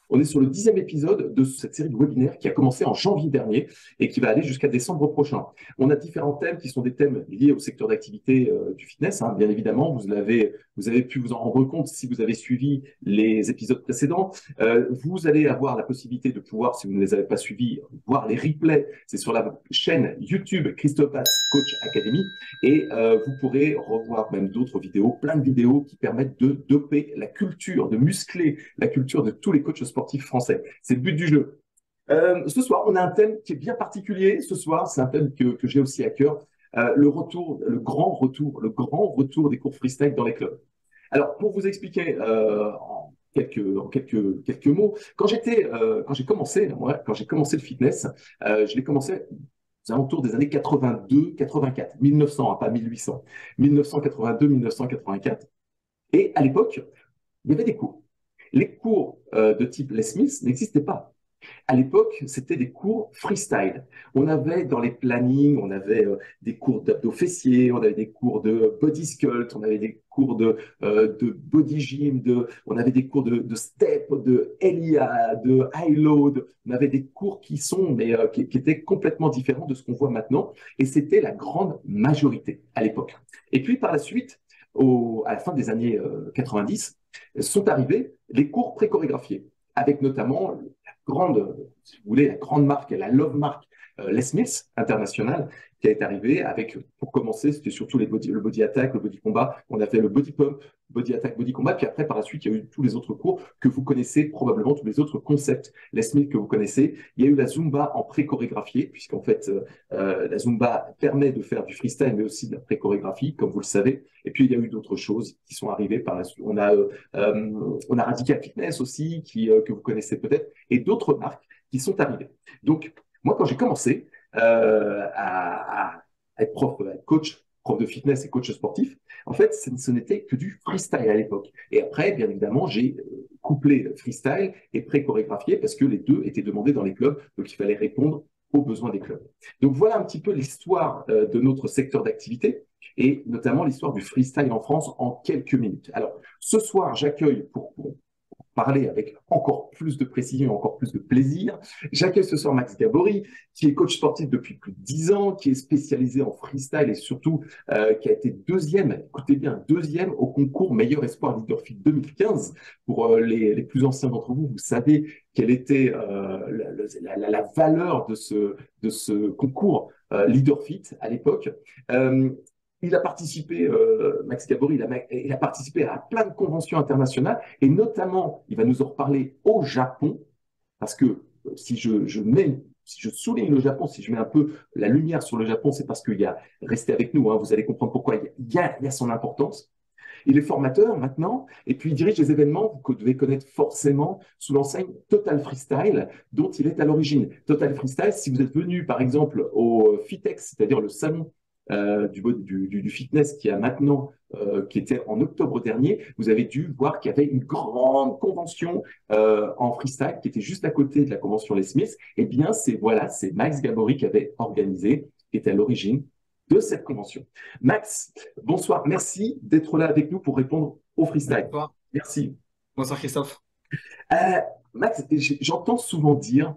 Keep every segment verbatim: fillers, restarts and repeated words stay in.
On est sur le dixième épisode de cette série de webinaires qui a commencé en janvier dernier et qui va aller jusqu'à décembre prochain. On a différents thèmes qui sont des thèmes liés au secteur d'activité euh, du fitness, hein, bien évidemment. Vous l'avez, vous avez pu vous en rendre compte si vous avez suivi les épisodes précédents. Euh, vous allez avoir la possibilité de pouvoir, si vous ne les avez pas suivis, voir les replays. C'est sur la chaîne YouTube Christophe Hatz Coach Academy et euh, vous pourrez revoir même d'autres vidéos, plein de vidéos qui permettent de doper la culture, de muscler la culture de tous les coachs sportifs français. C'est le but du jeu. Euh, ce soir, on a un thème qui est bien particulier. Ce soir, c'est un thème que, que j'ai aussi à cœur. Euh, le retour, le grand retour, le grand retour des cours freestyle dans les clubs. Alors, pour vous expliquer euh, en quelques, en quelques, quelques mots, quand j'étais, euh, quand j'ai commencé, moi, quand j'ai commencé le fitness, euh, je l'ai commencé aux alentours des années quatre-vingt-deux quatre-vingt-quatre, mille neuf cents, hein, pas mille huit cents, mille neuf cent quatre-vingt-deux mille neuf cent quatre-vingt-quatre. Et à l'époque, il y avait des cours. Les cours euh, de type Les Mills n'existaient pas. À l'époque, c'était des cours freestyle. On avait dans les plannings, on avait euh, des cours d'abdos fessiers, on avait des cours de body sculpt, on avait des cours de, euh, de body gym, de, on avait des cours de, de step, de L I A, de high load. On avait des cours qui sont, mais euh, qui, qui étaient complètement différents de ce qu'on voit maintenant. Et c'était la grande majorité à l'époque. Et puis par la suite, au, à la fin des années euh, quatre-vingt-dix, sont arrivés les cours pré-chorégraphiés, avec notamment la grande, si vous voulez, la grande marque, la love marque euh, Les Mills internationale, qui est arrivée avec, pour commencer, c'était surtout les body, le body attack, le body combat. On a fait le body pump, body attack, body combat. Puis après, par la suite, il y a eu tous les autres cours que vous connaissez probablement, tous les autres concepts Les Mills que vous connaissez. Il y a eu la Zumba en pré-chorégraphié, puisqu'en fait, euh, la Zumba permet de faire du freestyle, mais aussi de la pré-chorégraphie, comme vous le savez. Et puis, il y a eu d'autres choses qui sont arrivées par la suite. On a, euh, euh, on a Radical Fitness aussi, qui, euh, que vous connaissez peut-être, et d'autres marques qui sont arrivées. Donc, moi, quand j'ai commencé euh, à, à être prof, à être coach, prof de fitness et coach sportif, en fait, ce, ce n'était que du freestyle à l'époque. Et après, bien évidemment, j'ai couplé freestyle et pré-chorégraphié parce que les deux étaient demandés dans les clubs, donc il fallait répondre aux besoins des clubs. Donc, voilà un petit peu l'histoire euh, de notre secteur d'activité et notamment l'histoire du freestyle en France en quelques minutes. Alors, ce soir, j'accueille pour, pour parler avec encore plus de précision, encore plus de plaisir. J'accueille ce soir Max Gabory, qui est coach sportif depuis plus de dix ans, qui est spécialisé en freestyle et surtout euh, qui a été deuxième, écoutez bien, deuxième au concours Meilleur Espoir Leaderfit deux mille quinze. Pour euh, les, les plus anciens d'entre vous, vous savez quelle était euh, la, la, la valeur de ce, de ce concours euh, Leaderfit à l'époque. Euh, Il a participé, euh, Max Gabory, il a, il a participé à plein de conventions internationales et notamment, il va nous en reparler au Japon, parce que euh, si je, je mets, si je souligne le Japon, si je mets un peu la lumière sur le Japon, c'est parce qu'il y a, restez avec nous, hein, vous allez comprendre pourquoi il y, a, il y a son importance. Il est formateur maintenant et puis il dirige des événements que vous devez connaître forcément sous l'enseigne Total Freestyle, dont il est à l'origine. Total Freestyle, si vous êtes venu par exemple au Fitex, c'est-à-dire le salon Euh, du, du, du fitness qui a maintenant, euh, qui était en octobre dernier, vous avez dû voir qu'il y avait une grande convention euh, en freestyle qui était juste à côté de la convention Les Mills. Eh bien, c'est voilà, c'est Max Gabory qui avait organisé, qui était à l'origine de cette convention. Max, bonsoir, merci d'être là avec nous pour répondre au freestyle. Bonsoir. Merci. Bonsoir Christophe. Euh, Max, j'entends souvent dire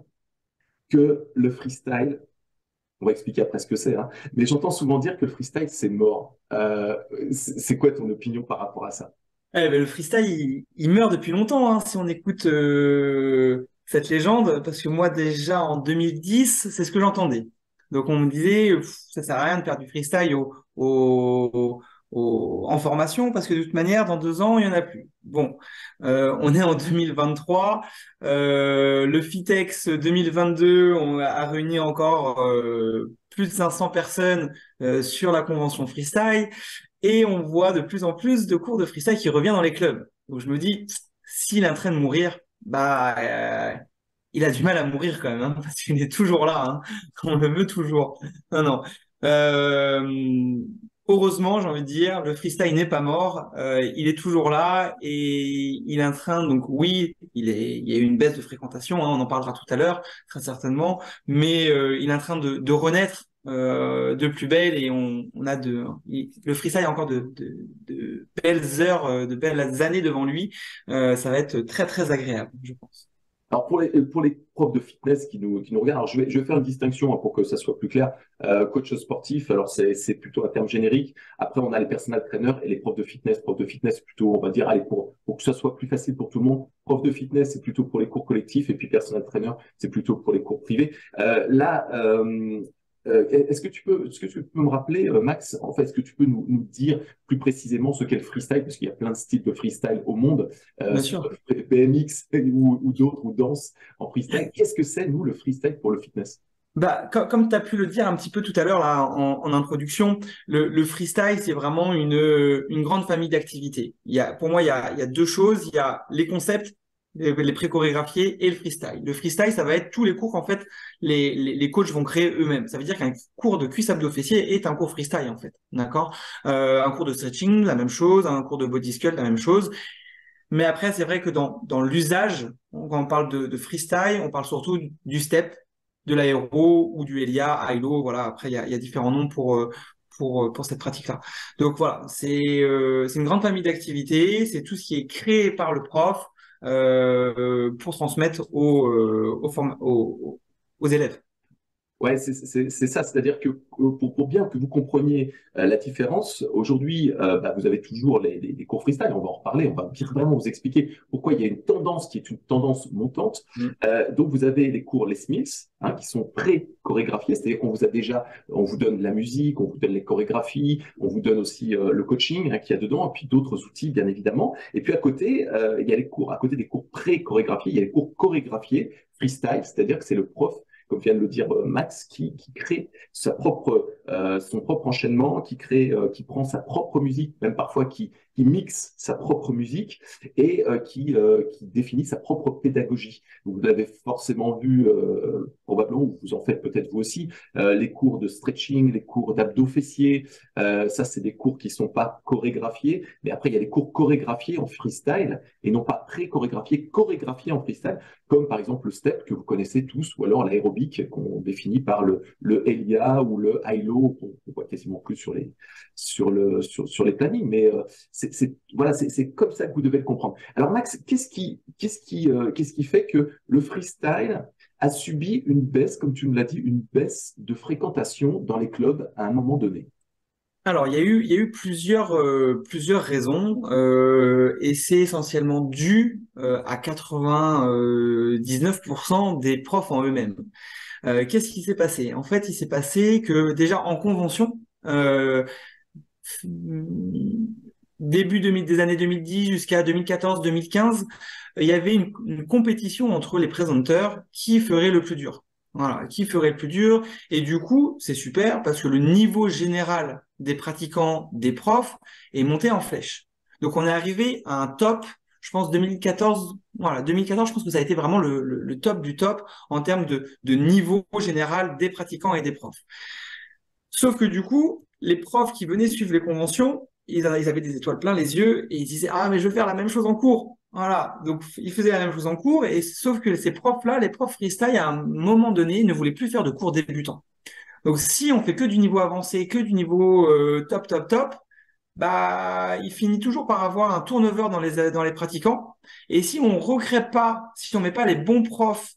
que le freestyle, on va expliquer après ce que c'est, hein. Mais j'entends souvent dire que le freestyle, c'est mort. Euh, c'est quoi ton opinion par rapport à ça? Eh ben, le freestyle, il, il meurt depuis longtemps hein, si on écoute euh, cette légende, parce que moi déjà en deux mille dix, c'est ce que j'entendais. Donc on me disait, pff, ça sert à rien de faire du freestyle au, au, au- en formation, parce que de toute manière, dans deux ans, il y en a plus. Bon, euh, on est en deux mille vingt-trois, euh, le Fitex deux mille vingt-deux, on a réuni encore euh, plus de cinq cents personnes euh, sur la convention freestyle. Et on voit de plus en plus de cours de freestyle qui revient dans les clubs. Donc je me dis, s'il est en train de mourir, bah, euh, il a du mal à mourir quand même, hein, parce qu'il est toujours là. Hein. On le veut toujours. Non, non. Euh, heureusement, j'ai envie de dire, le freestyle n'est pas mort. Euh, il est toujours là et il est en train. Donc oui, il est, il y a eu une baisse de fréquentation. Hein, on en parlera tout à l'heure, très certainement. Mais euh, il est en train de, de renaître euh, de plus belle et on, on a de il- le freestyle a encore de, de, de belles heures, euh, de belles années devant lui. Euh, ça va être très très agréable, je pense. Alors pour les, pour les profs de fitness qui nous, qui nous regardent, alors je vais, je vais faire une distinction hein, pour que ça soit plus clair. Euh, coach sportif, alors c'est, c'est plutôt un terme générique. Après, on a les personal trainers et les profs de fitness. Profs de fitness, plutôt, on va dire, allez, pour, pour que ça soit plus facile pour tout le monde. Prof de fitness, c'est plutôt pour les cours collectifs et puis personal trainer, c'est plutôt pour les cours privés. Euh, là, euh, euh, est-ce que tu peux, est-ce que tu peux me rappeler, euh, Max, en fait, est-ce que tu peux nous, nous dire plus précisément ce qu'est le freestyle, parce qu'il y a plein de styles de freestyle au monde, euh, Bien sur sûr. B M X ou, ou d'autres, ou danse en freestyle. Qu'est-ce que c'est, nous, le freestyle pour le fitness? Bah, co- comme tu as pu le dire un petit peu tout à l'heure là en, en introduction, le, le freestyle, c'est vraiment une, une grande famille d'activités. Il y a, pour moi, il y a, il y a deux choses. Il y a les concepts, les, les pré-chorégraphiés et le freestyle. Le freestyle, ça va être tous les cours qu'en fait les, les, les coachs vont créer eux-mêmes. Ça veut dire qu'un cours de cuisse abdos fessiers est un cours freestyle en fait. D'accord? Euh, un cours de stretching, la même chose. Un cours de body sculpt, la même chose. Mais après, c'est vrai que dans, dans l'usage, quand on parle de, de freestyle, on parle surtout du step, de l'aéro ou du Elia, Hilo. Voilà. Après, il y a, il y a différents noms pour, euh, pour, euh, pour cette pratique-là. Donc voilà, c'est euh, c'est une grande famille d'activités. C'est tout ce qui est créé par le prof euh, pour transmettre aux, euh, aux, form- aux, aux élèves. Ouais, c'est c'est- c'est ça. C'est-à-dire que pour, pour bien que vous compreniez euh, la différence, aujourd'hui, euh, bah, vous avez toujours les, les, les cours freestyle. On va en reparler. On va bien vraiment vous expliquer pourquoi il y a une tendance qui est une tendance montante. Mm. Euh, donc, vous avez les cours Les Smiths, hein, qui sont pré-chorégraphiés. C'est-à-dire qu'on vous a déjà, on vous donne la musique, on vous donne les chorégraphies, on vous donne aussi euh, le coaching hein, qu'il y a dedans, et puis d'autres outils, bien évidemment. Et puis à côté, euh, il y a les cours, à côté des cours pré-chorégraphiés, il y a les cours chorégraphiés freestyle, c'est-à-dire que c'est le prof comme vient de le dire euh, Max, qui, qui crée sa propre, euh, son propre enchaînement, qui crée, euh, qui prend sa propre musique, même parfois qui, qui mixe sa propre musique et euh, qui, euh, qui définit sa propre pédagogie. Vous l'avez forcément vu, euh, probablement, ou vous en faites peut-être vous aussi, euh, les cours de stretching, les cours d'abdos fessiers, euh, ça c'est des cours qui sont pas chorégraphiés, mais après il y a les cours chorégraphiés en freestyle et non pas pré-chorégraphiés, chorégraphiés en freestyle, comme par exemple le step que vous connaissez tous, ou alors l'aérobic qu'on définit par le, le Elia ou le Hilo, qu'on voit quasiment plus sur les, sur le, sur, sur les plannings, mais euh, c'est, c'est, voilà, c'est, c'est comme ça que vous devez le comprendre. Alors Max, qu'est-ce qui, qu'est-ce qui, euh, qu'est-ce qui fait que le freestyle a subi une baisse, comme tu me l'as dit, une baisse de fréquentation dans les clubs à un moment donné? Alors, il y a eu, il y a eu plusieurs, euh, plusieurs raisons, euh, et c'est essentiellement dû euh, à quatre-vingt-dix-neuf pour cent des profs en eux-mêmes. Euh, qu'est-ce qui s'est passé? En fait, il s'est passé que déjà en convention, euh, début deux mille des années deux mille dix jusqu'à deux mille quatorze-deux mille quinze, il y avait une, une compétition entre les présenteurs qui ferait le plus dur. Voilà, qui ferait le plus dur. Et du coup, c'est super parce que le niveau général des pratiquants, des profs, est monté en flèche. Donc, on est arrivé à un top, je pense deux mille quatorze, voilà, deux mille quatorze, je pense que ça a été vraiment le, le, le top du top en termes de, de niveau général des pratiquants et des profs. Sauf que du coup, les profs qui venaient suivre les conventions, ils, ils avaient des étoiles plein les yeux et ils disaient ah mais je veux faire la même chose en cours. Voilà, donc ils faisaient la même chose en cours et sauf que ces profs-là, les profs freestyle, à un moment donné, ne voulaient plus faire de cours débutants. Donc si on fait que du niveau avancé, que du niveau euh, top top top, bah il finit toujours par avoir un turnover dans les dans les pratiquants. Et si on recrée pas, si on met pas les bons profs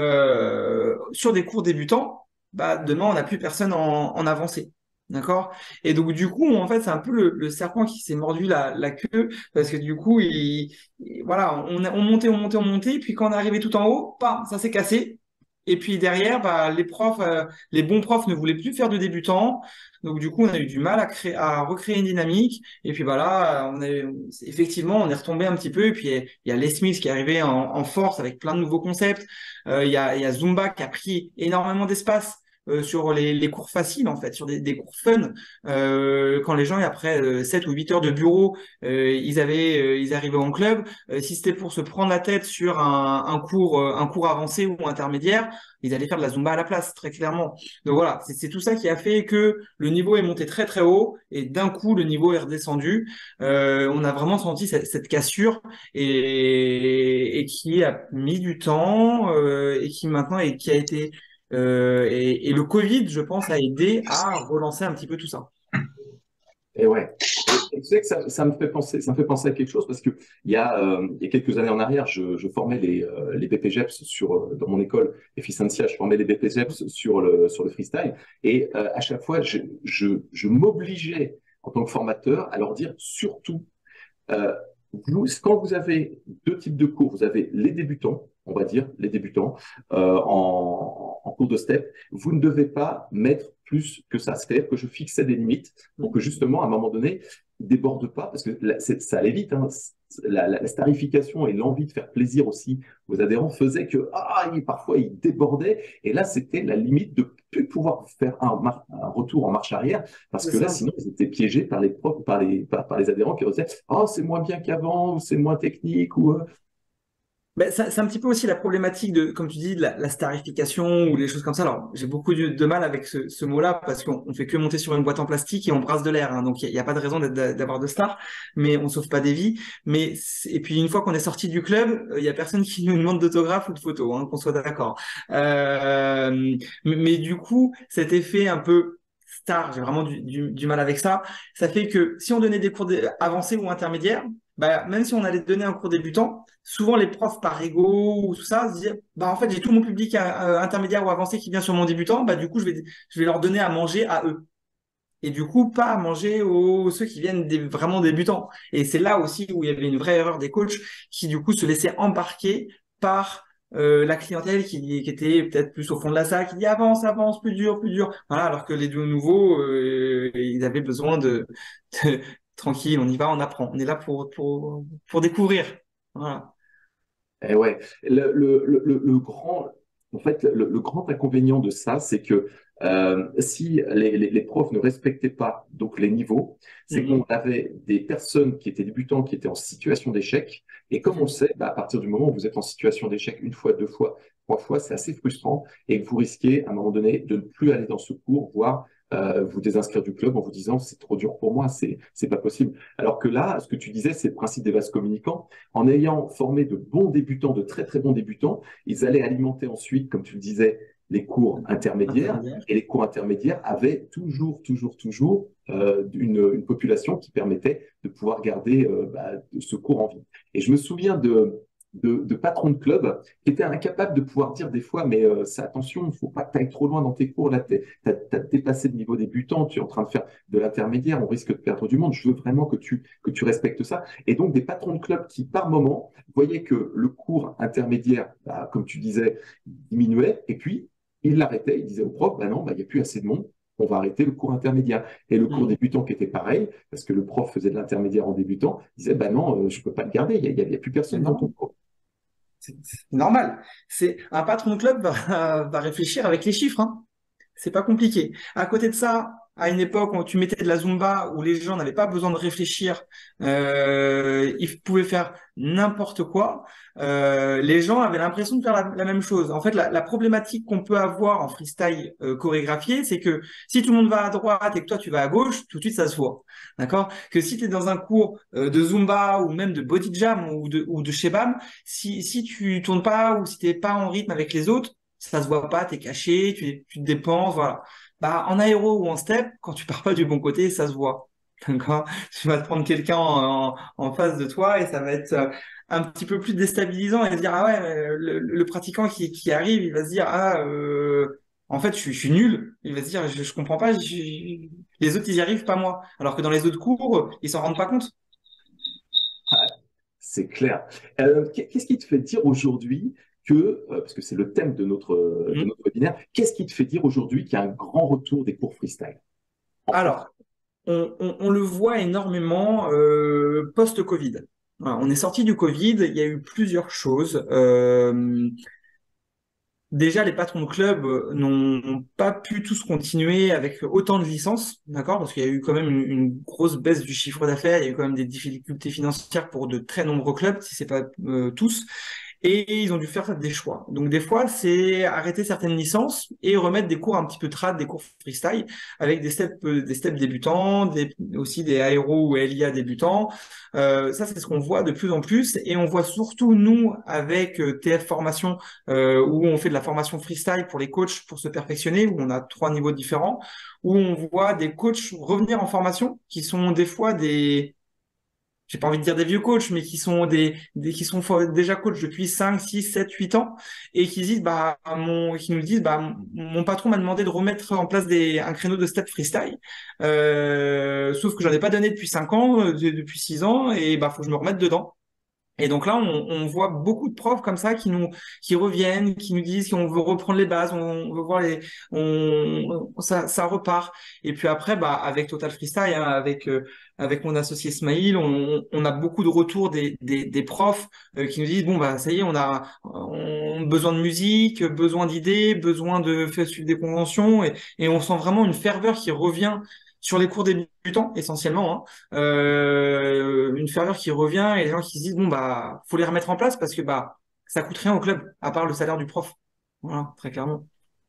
euh, sur des cours débutants, bah demain on n'a plus personne en, en avancée. D'accord? Et donc du coup, en fait, c'est un peu le, le serpent qui s'est mordu la, la queue, parce que du coup, il, il- voilà, on, on montait, on montait, on montait, puis quand on est arrivé tout en haut, bam, ça s'est cassé. Et puis derrière, bah, les profs, euh, les bons profs ne voulaient plus faire de débutants. Donc du coup, on a eu du mal à créer, à recréer une dynamique. Et puis bah là, on est, effectivement, on est retombé un petit peu. Et puis il y a Les Smiths qui est arrivé en, en force avec plein de nouveaux concepts. Euh, Il y a, il y a Zumba qui a pris énormément d'espace. Euh, sur les, les cours faciles en fait, sur des, des cours fun. Euh, quand les gens après euh, sept ou huit heures de bureau, euh, ils avaient, euh, ils arrivaient en club. Euh, si c'était pour se prendre la tête sur un, un cours, euh, un cours avancé ou intermédiaire, ils allaient faire de la Zumba à la place, très clairement. Donc voilà, c'est c'est tout ça qui a fait que le niveau est monté très très haut et d'un coup le niveau est redescendu. Euh, on a vraiment senti cette, cette cassure et, et qui a mis du temps euh, et qui maintenant et qui a été euh, et, et le Covid, je pense, a aidé à relancer un petit peu tout ça. Et ouais. Et, et tu sais que ça, ça me fait penser, ça me fait penser à quelque chose parce que il y a, euh, il y a quelques années en arrière, je, je formais les, euh, les B P G E P S sur, euh, dans mon école Efficientia, je formais les B P G E P S sur le, sur le freestyle. Et euh, à chaque fois, je, je, je m'obligeais en tant que formateur à leur dire surtout, euh, vous, quand vous avez deux types de cours, vous avez les débutants, on va dire, les débutants euh, en, en cours de step, vous ne devez pas mettre plus que ça. C'est-à-dire que je fixais des limites pour que justement, à un moment donné, ils ne débordent pas, parce que là, ça allait vite. Hein. La, la, la starification et l'envie de faire plaisir aussi aux adhérents faisait que ah, ils, parfois ils débordaient. Et là, c'était la limite de plus pouvoir faire un, un retour en marche arrière, parce C'est que là, ça. sinon, ils étaient piégés par les profs, par les, par, par les adhérents qui disaient oh, c'est moins bien qu'avant, ou c'est moins technique, ou euh, Ben, ça- c'est un petit peu aussi la problématique de, comme tu dis, de la, la starification ou les choses comme ça. Alors, j'ai beaucoup de, de mal avec ce, ce mot-là parce qu'on on fait que monter sur une boîte en plastique et on brasse de l'air, hein. Donc, il n'y a, y a pas de raison d'être- d'avoir de star, mais on sauve pas des vies. Mais, c'est- et puis, une fois qu'on est sorti du club, il y a personne qui nous demande d'autographe ou de photo, hein, qu'on soit d'accord. Euh, mais, mais du coup, cet effet un peu star, j'ai vraiment du, du, du mal avec ça. Ça fait que si on donnait des cours dé- avancés ou intermédiaires, bah, même si on allait donner un cours débutant, souvent les profs par ego ou tout ça se disent bah en fait j'ai tout mon public euh, intermédiaire ou avancé qui vient sur mon débutant, bah du coup je vais je vais leur donner à manger à eux et du coup pas à manger aux ceux qui viennent des, vraiment débutants. Et c'est là aussi où il y avait une vraie erreur des coachs qui du coup se laissaient embarquer par euh, la clientèle qui, qui était peut-être plus au fond de la salle, qui dit avance, avance, plus dur, plus dur. Voilà, alors que les deux nouveaux, euh, ils avaient besoin de, de tranquille, on y va, on apprend. On est là pour pour pour découvrir. Voilà. Eh ouais, le, le, le, le- le grand, en fait, le, le grand inconvénient de ça, c'est que euh, si les, les, les profs ne respectaient pas donc les niveaux, c'est qu'on Mhm. avait des personnes qui étaient débutants, qui étaient en situation d'échec. Et comme on le sait, bah, à partir du moment où vous êtes en situation d'échec une fois, deux fois, trois fois, c'est assez frustrant et que vous risquez à un moment donné de ne plus aller dans ce cours, voire euh, vous désinscrire du club en vous disant c'est trop dur pour moi, c'est c'est pas possible. Alors que là, ce que tu disais, c'est le principe des vases communicants. En ayant formé de bons débutants, de très très bons débutants, ils allaient alimenter ensuite, comme tu le disais, les cours intermédiaires. Intermédiaire. Et les cours intermédiaires avaient toujours, toujours, toujours euh, une, une population qui permettait de pouvoir garder euh, bah, ce cours en vie. Et je me souviens de, de, de patrons de club qui étaient incapables de pouvoir dire des fois, mais euh, ça, attention, il ne faut pas que tu ailles trop loin dans tes cours. Là, tu as dépassé le niveau débutant, tu es en train de faire de l'intermédiaire, on risque de perdre du monde. Je veux vraiment que tu, que tu respectes ça. Et donc, des patrons de club qui, par moment, voyaient que le cours intermédiaire, bah, comme tu disais, diminuait, et puis ils l'arrêtaient. Ils disaient au prof, bah non, bah, il n'y a plus assez de monde, on va arrêter le cours intermédiaire. Et le cours Mhm. débutant qui était pareil, parce que le prof faisait de l'intermédiaire en débutant, disait, bah non, euh, je ne peux pas le garder, il n'y a, a, a, plus C'est personne dans ton normal. cours. C'est c'est normal. C'est un patron de club va, va réfléchir avec les chiffres, hein. C'est pas compliqué. À côté de ça, à une époque où tu mettais de la Zumba, où les gens n'avaient pas besoin de réfléchir, euh, ils pouvaient faire n'importe quoi, euh, les gens avaient l'impression de faire la, la même chose. En fait, la, la problématique qu'on peut avoir en freestyle euh, chorégraphié, c'est que si tout le monde va à droite et que toi tu vas à gauche, tout de suite ça se voit. D'accord? Que si tu es dans un cours euh, de Zumba ou même de Body Jam ou de, ou de Shebam, si, si tu tournes pas ou si t'es pas en rythme avec les autres, ça se voit pas, t'es caché, tu, tu te dépenses, voilà. Bah, en aéro ou en step, quand tu pars pas du bon côté, ça se voit. D'accord? Tu vas te prendre quelqu'un en, en face de toi et ça va être euh, un petit peu plus déstabilisant et se dire, ah ouais, mais le, le pratiquant qui, qui arrive, il va se dire, ah, euh, en fait, je, suis- je suis nul. Il va se dire, je, je comprends pas, je- les autres, ils y arrivent, pas moi. Alors que dans les autres cours, ils s'en rendent pas compte. C'est clair. Euh, qu'est-ce qui te fait dire aujourd'hui que, euh, parce que c'est le thème de notre, de Mhm. notre webinaire, qu'est-ce qui te fait dire aujourd'hui qu'il y a un grand retour des cours freestyle en France? Alors, on, on- on le voit énormément euh, post-Covid. Voilà, on est sorti du Covid, il y a eu plusieurs choses. Euh, déjà, les patrons de club euh, n'ont pas pu tous continuer avec autant de licences, d'accord? Parce qu'il y a eu quand même une, une grosse baisse du chiffre d'affaires, il y a eu quand même des difficultés financières pour de très nombreux clubs, si c'est pas euh, tous. Et ils ont dû faire des choix. Donc des fois, c'est arrêter certaines licences et remettre des cours un petit peu trad, des cours freestyle, avec des steps, euh, des steps débutants, des, aussi des aéros ou L I A débutants. Euh, ça, c'est ce qu'on voit de plus en plus. Et on voit surtout, nous, avec euh, T F Formation, euh, où on fait de la formation freestyle pour les coachs pour se perfectionner, où on a trois niveaux différents, où on voit des coachs revenir en formation, qui sont des fois des j'ai pas envie de dire des vieux coachs, mais qui sont des, des qui sont fo- déjà coachs depuis cinq, six, sept, huit ans et qui disent bah mon qui nous disent bah mon mon patron m'a demandé de remettre en place des un créneau de step freestyle. Euh, sauf que j'en ai pas donné depuis cinq ans, euh, de- depuis six ans et bah faut que je me remette dedans. Et donc là, on, on voit beaucoup de profs comme ça qui nous, qui reviennent, qui nous disent qu'on veut reprendre les bases, on veut voir les, on, ça, ça repart. Et puis après, bah, avec Total Freestyle, hein, avec, euh, avec mon associé Smaïl, on, on a beaucoup de retours des, des, des profs euh, qui nous disent, bon, bah, ça y est, on a, on, besoin de musique, besoin d'idées, besoin de faire suivre des conventions et, et on sent vraiment une ferveur qui revient sur les cours débutants essentiellement, hein, euh, une ferveur qui revient et les gens qui se disent bon bah faut les remettre en place parce que bah ça coûte rien au club à part le salaire du prof. Voilà, très clairement.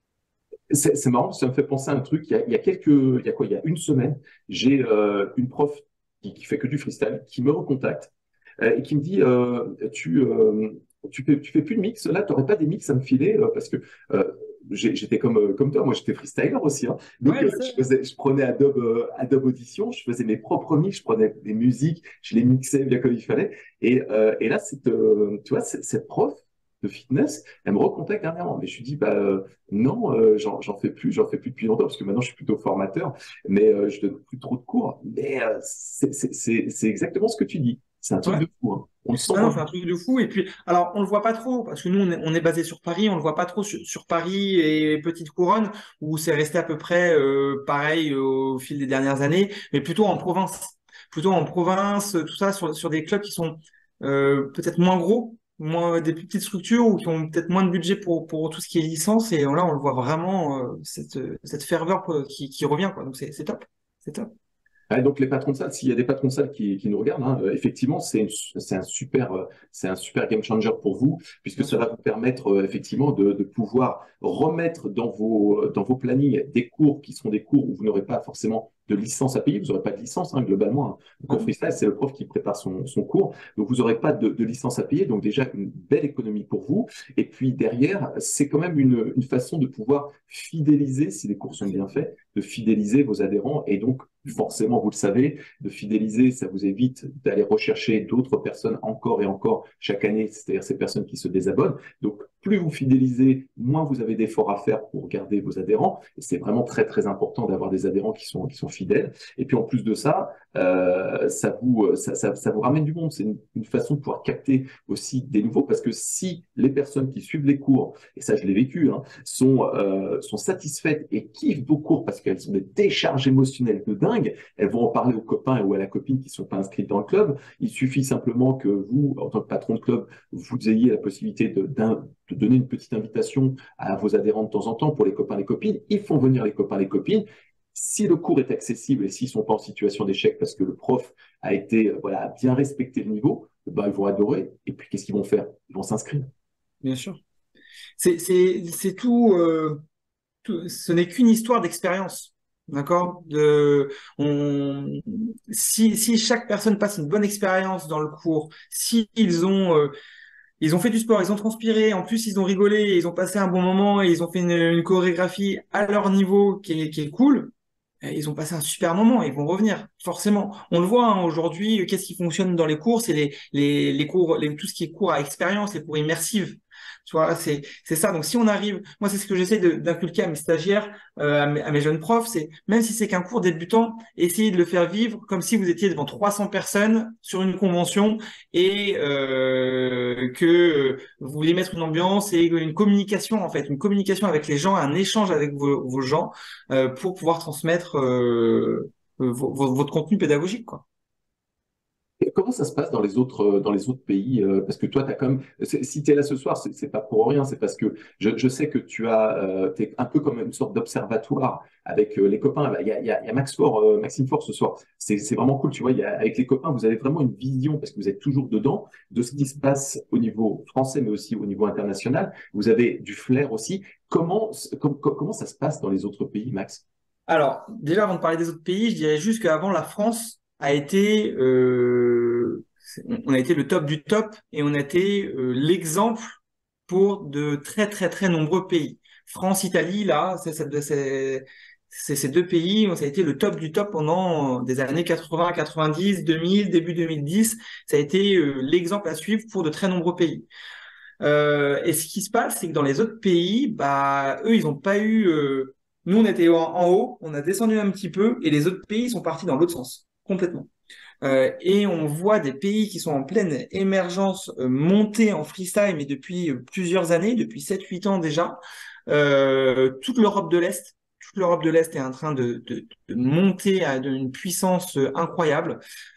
C'est c'est marrant, ça me fait penser à un truc. Il y a, il y a quelques, il y a quoi, il y a une semaine, j'ai euh, une prof qui, qui fait que du freestyle qui me recontacte euh, et qui me dit euh, tu, euh, tu fais, tu fais plus de mix là, tu n'aurais pas des mix à me filer euh, parce que euh, j'ai- j'étais comme, euh, comme toi, moi j'étais freestyler aussi. Hein. Donc Ouais, euh, je je sais. faisais, je prenais Adobe, euh, Adobe Audition, je faisais mes propres mix, je prenais des musiques, je les mixais bien comme il fallait. Et, euh, et là, cette, euh, tu vois, cette cette prof de fitness, elle me recontacte dernièrement. Mais je lui dis, bah, euh, non, euh, j'en j'en fais plus, j'en fais plus depuis longtemps parce que maintenant je suis plutôt formateur, mais euh, je donne plus trop de cours. Mais euh, c'est c'est- c'est- c'est exactement ce que tu dis. C'est un truc Ouais. de fou. Hein. On le sent Non, non, c'est vraiment. un truc de fou. Et puis, alors, on le voit pas trop, parce que nous, on est, on est basé sur Paris, on le voit pas trop sur, sur Paris et Petite Couronne, où c'est resté à peu près euh, pareil au fil des dernières années, mais plutôt en province. Plutôt en province, tout ça, sur, sur des clubs qui sont euh, peut-être moins gros, moins des plus petites structures, ou qui ont peut-être moins de budget pour, pour tout ce qui est licence. Et là, on le voit vraiment, euh, cette, cette ferveur euh, qui, qui revient, quoi. Donc, c'est c'est top. C'est top. Ouais, donc les patrons de salle, s'il y a des patrons de salle qui, qui nous regardent, hein, euh, effectivement, c'est une- c'est un super, euh, c'est un super game changer pour vous, puisque Bien ça va sûr. vous permettre euh, effectivement de, de pouvoir remettre dans vos, dans vos plannings des cours qui seront des cours où vous n'aurez pas forcément de licence à payer, vous n'aurez pas de licence hein, globalement. Hein. Le cours Ouais. freestyle, c'est le prof qui prépare son, son cours, donc vous n'aurez pas de, de licence à payer, donc déjà une belle économie pour vous. Et puis derrière, c'est quand même une, une façon de pouvoir fidéliser, si les cours sont bien faits, de fidéliser vos adhérents et donc forcément, vous le savez, de fidéliser, ça vous évite d'aller rechercher d'autres personnes encore et encore chaque année, c'est-à-dire ces personnes qui se désabonnent. Donc, plus vous fidélisez, moins vous avez d'efforts à faire pour garder vos adhérents. Et c'est vraiment très, très important d'avoir des adhérents qui sont, qui sont fidèles. Et puis, en plus de ça, euh, ça, vous, ça, ça, ça vous ramène du monde. C'est une, une façon de pouvoir capter aussi des nouveaux, parce que si les personnes qui suivent les cours, et ça, je l'ai vécu, hein, sont, euh, sont satisfaites et kiffent vos cours parce qu'elles ont des décharges émotionnelles de dingue, elles vont en parler aux copains ou à la copine qui ne sont pas inscrits dans le club. Il suffit simplement que vous, en tant que patron de club, vous ayez la possibilité de, de donner une petite invitation à vos adhérents de temps en temps pour les copains et les copines. Ils font venir les copains et les copines. Si le cours est accessible et s'ils ne sont pas en situation d'échec parce que le prof a été, voilà, a bien respecté le niveau, ben, ils vont adorer. Et puis, qu'est-ce qu'ils vont faire? Ils vont s'inscrire. Bien sûr. C'est, c'est, c'est tout, euh, tout- ce n'est qu'une histoire d'expérience. D'accord? De, on, si, si chaque personne passe une bonne expérience dans le cours, si ils ont, euh, ils ont fait du sport, ils ont transpiré, en plus ils ont rigolé, ils ont passé un bon moment et ils ont fait une, une chorégraphie à leur niveau qui est, qui est cool, eh, ils ont passé un super moment, ils vont revenir, forcément. On le voit hein, aujourd'hui, qu'est-ce qui fonctionne dans les cours? C'est les, les, les cours, les, tout ce qui est cours à expérience, les cours immersifs. Tu vois, c'est, c'est ça. Donc, si on arrive, moi, c'est ce que j'essaie de- d'inculquer à mes stagiaires, euh, à mes, à mes jeunes profs, c'est même si c'est qu'un cours débutant, essayez de le faire vivre comme si vous étiez devant trois cents personnes sur une convention et euh, que vous voulez mettre une ambiance et une communication, en fait, une communication avec les gens, un échange avec vos, vos gens euh, pour pouvoir transmettre euh, euh, vo- vo- votre contenu pédagogique, quoi. comment ça se passe dans les autres, dans les autres pays? euh, Parce que toi, tu as quand même, c'est- si tu es là ce soir, c'est c'est pas pour rien, c'est parce que je, je sais que tu as, euh, t'es un peu comme une sorte d'observatoire avec euh, les copains. Bah, Il y a, il y a, il y a Max Fort, euh, Maxime Fort ce soir. C'est c'est vraiment cool, tu vois. Il y a, avec les copains, vous avez vraiment une vision, parce que vous êtes toujours dedans, de ce qui se passe au niveau français, mais aussi au niveau international. Vous avez du flair aussi. Comment, com- com- comment ça se passe dans les autres pays, Max? Alors, déjà, avant de parler des autres pays, je dirais juste qu'avant, la France a été, euh, c'est- on a été le top du top et on a été euh, l'exemple pour de très, très, très nombreux pays. France, Italie, là, c'est c'est- c'est- c'est ces deux pays, ça a été le top du top pendant des années quatre-vingts, quatre-vingt-dix, deux mille, début deux mille dix. Ça a été euh, l'exemple à suivre pour de très nombreux pays. Euh, et ce qui se passe, c'est que dans les autres pays, bah, eux, ils n'ont pas eu. euh, Nous, on était en, en haut, on a descendu un petit peu, et les autres pays sont partis dans l'autre sens, complètement. Euh, et on voit des pays qui sont en pleine émergence, euh, monter en freestyle, mais depuis euh, plusieurs années, depuis sept huit ans déjà. Euh, toute l'Europe de l'Est, toute l'Europe de l'Est est en train de, de, de monter à une puissance euh, incroyable.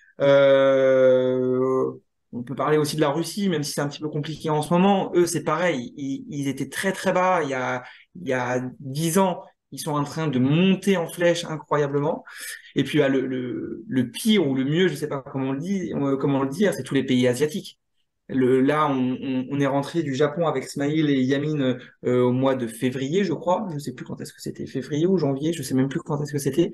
Euh, on peut parler aussi de la Russie, même si c'est un petit peu compliqué en ce moment. Eux, c'est pareil. Ils, ils étaient très très bas il y a il y a dix ans. Ils sont en train de monter en flèche incroyablement. Et puis bah, le, le, le pire ou le mieux, je sais pas comment on le dit, euh, comment le dire, c'est tous les pays asiatiques. Le, là, on, on, on est rentré du Japon avec Smaïl et Yamin euh, au mois de février, je crois. Je sais plus quand est-ce que c'était, février ou janvier, je sais même plus quand est-ce que c'était.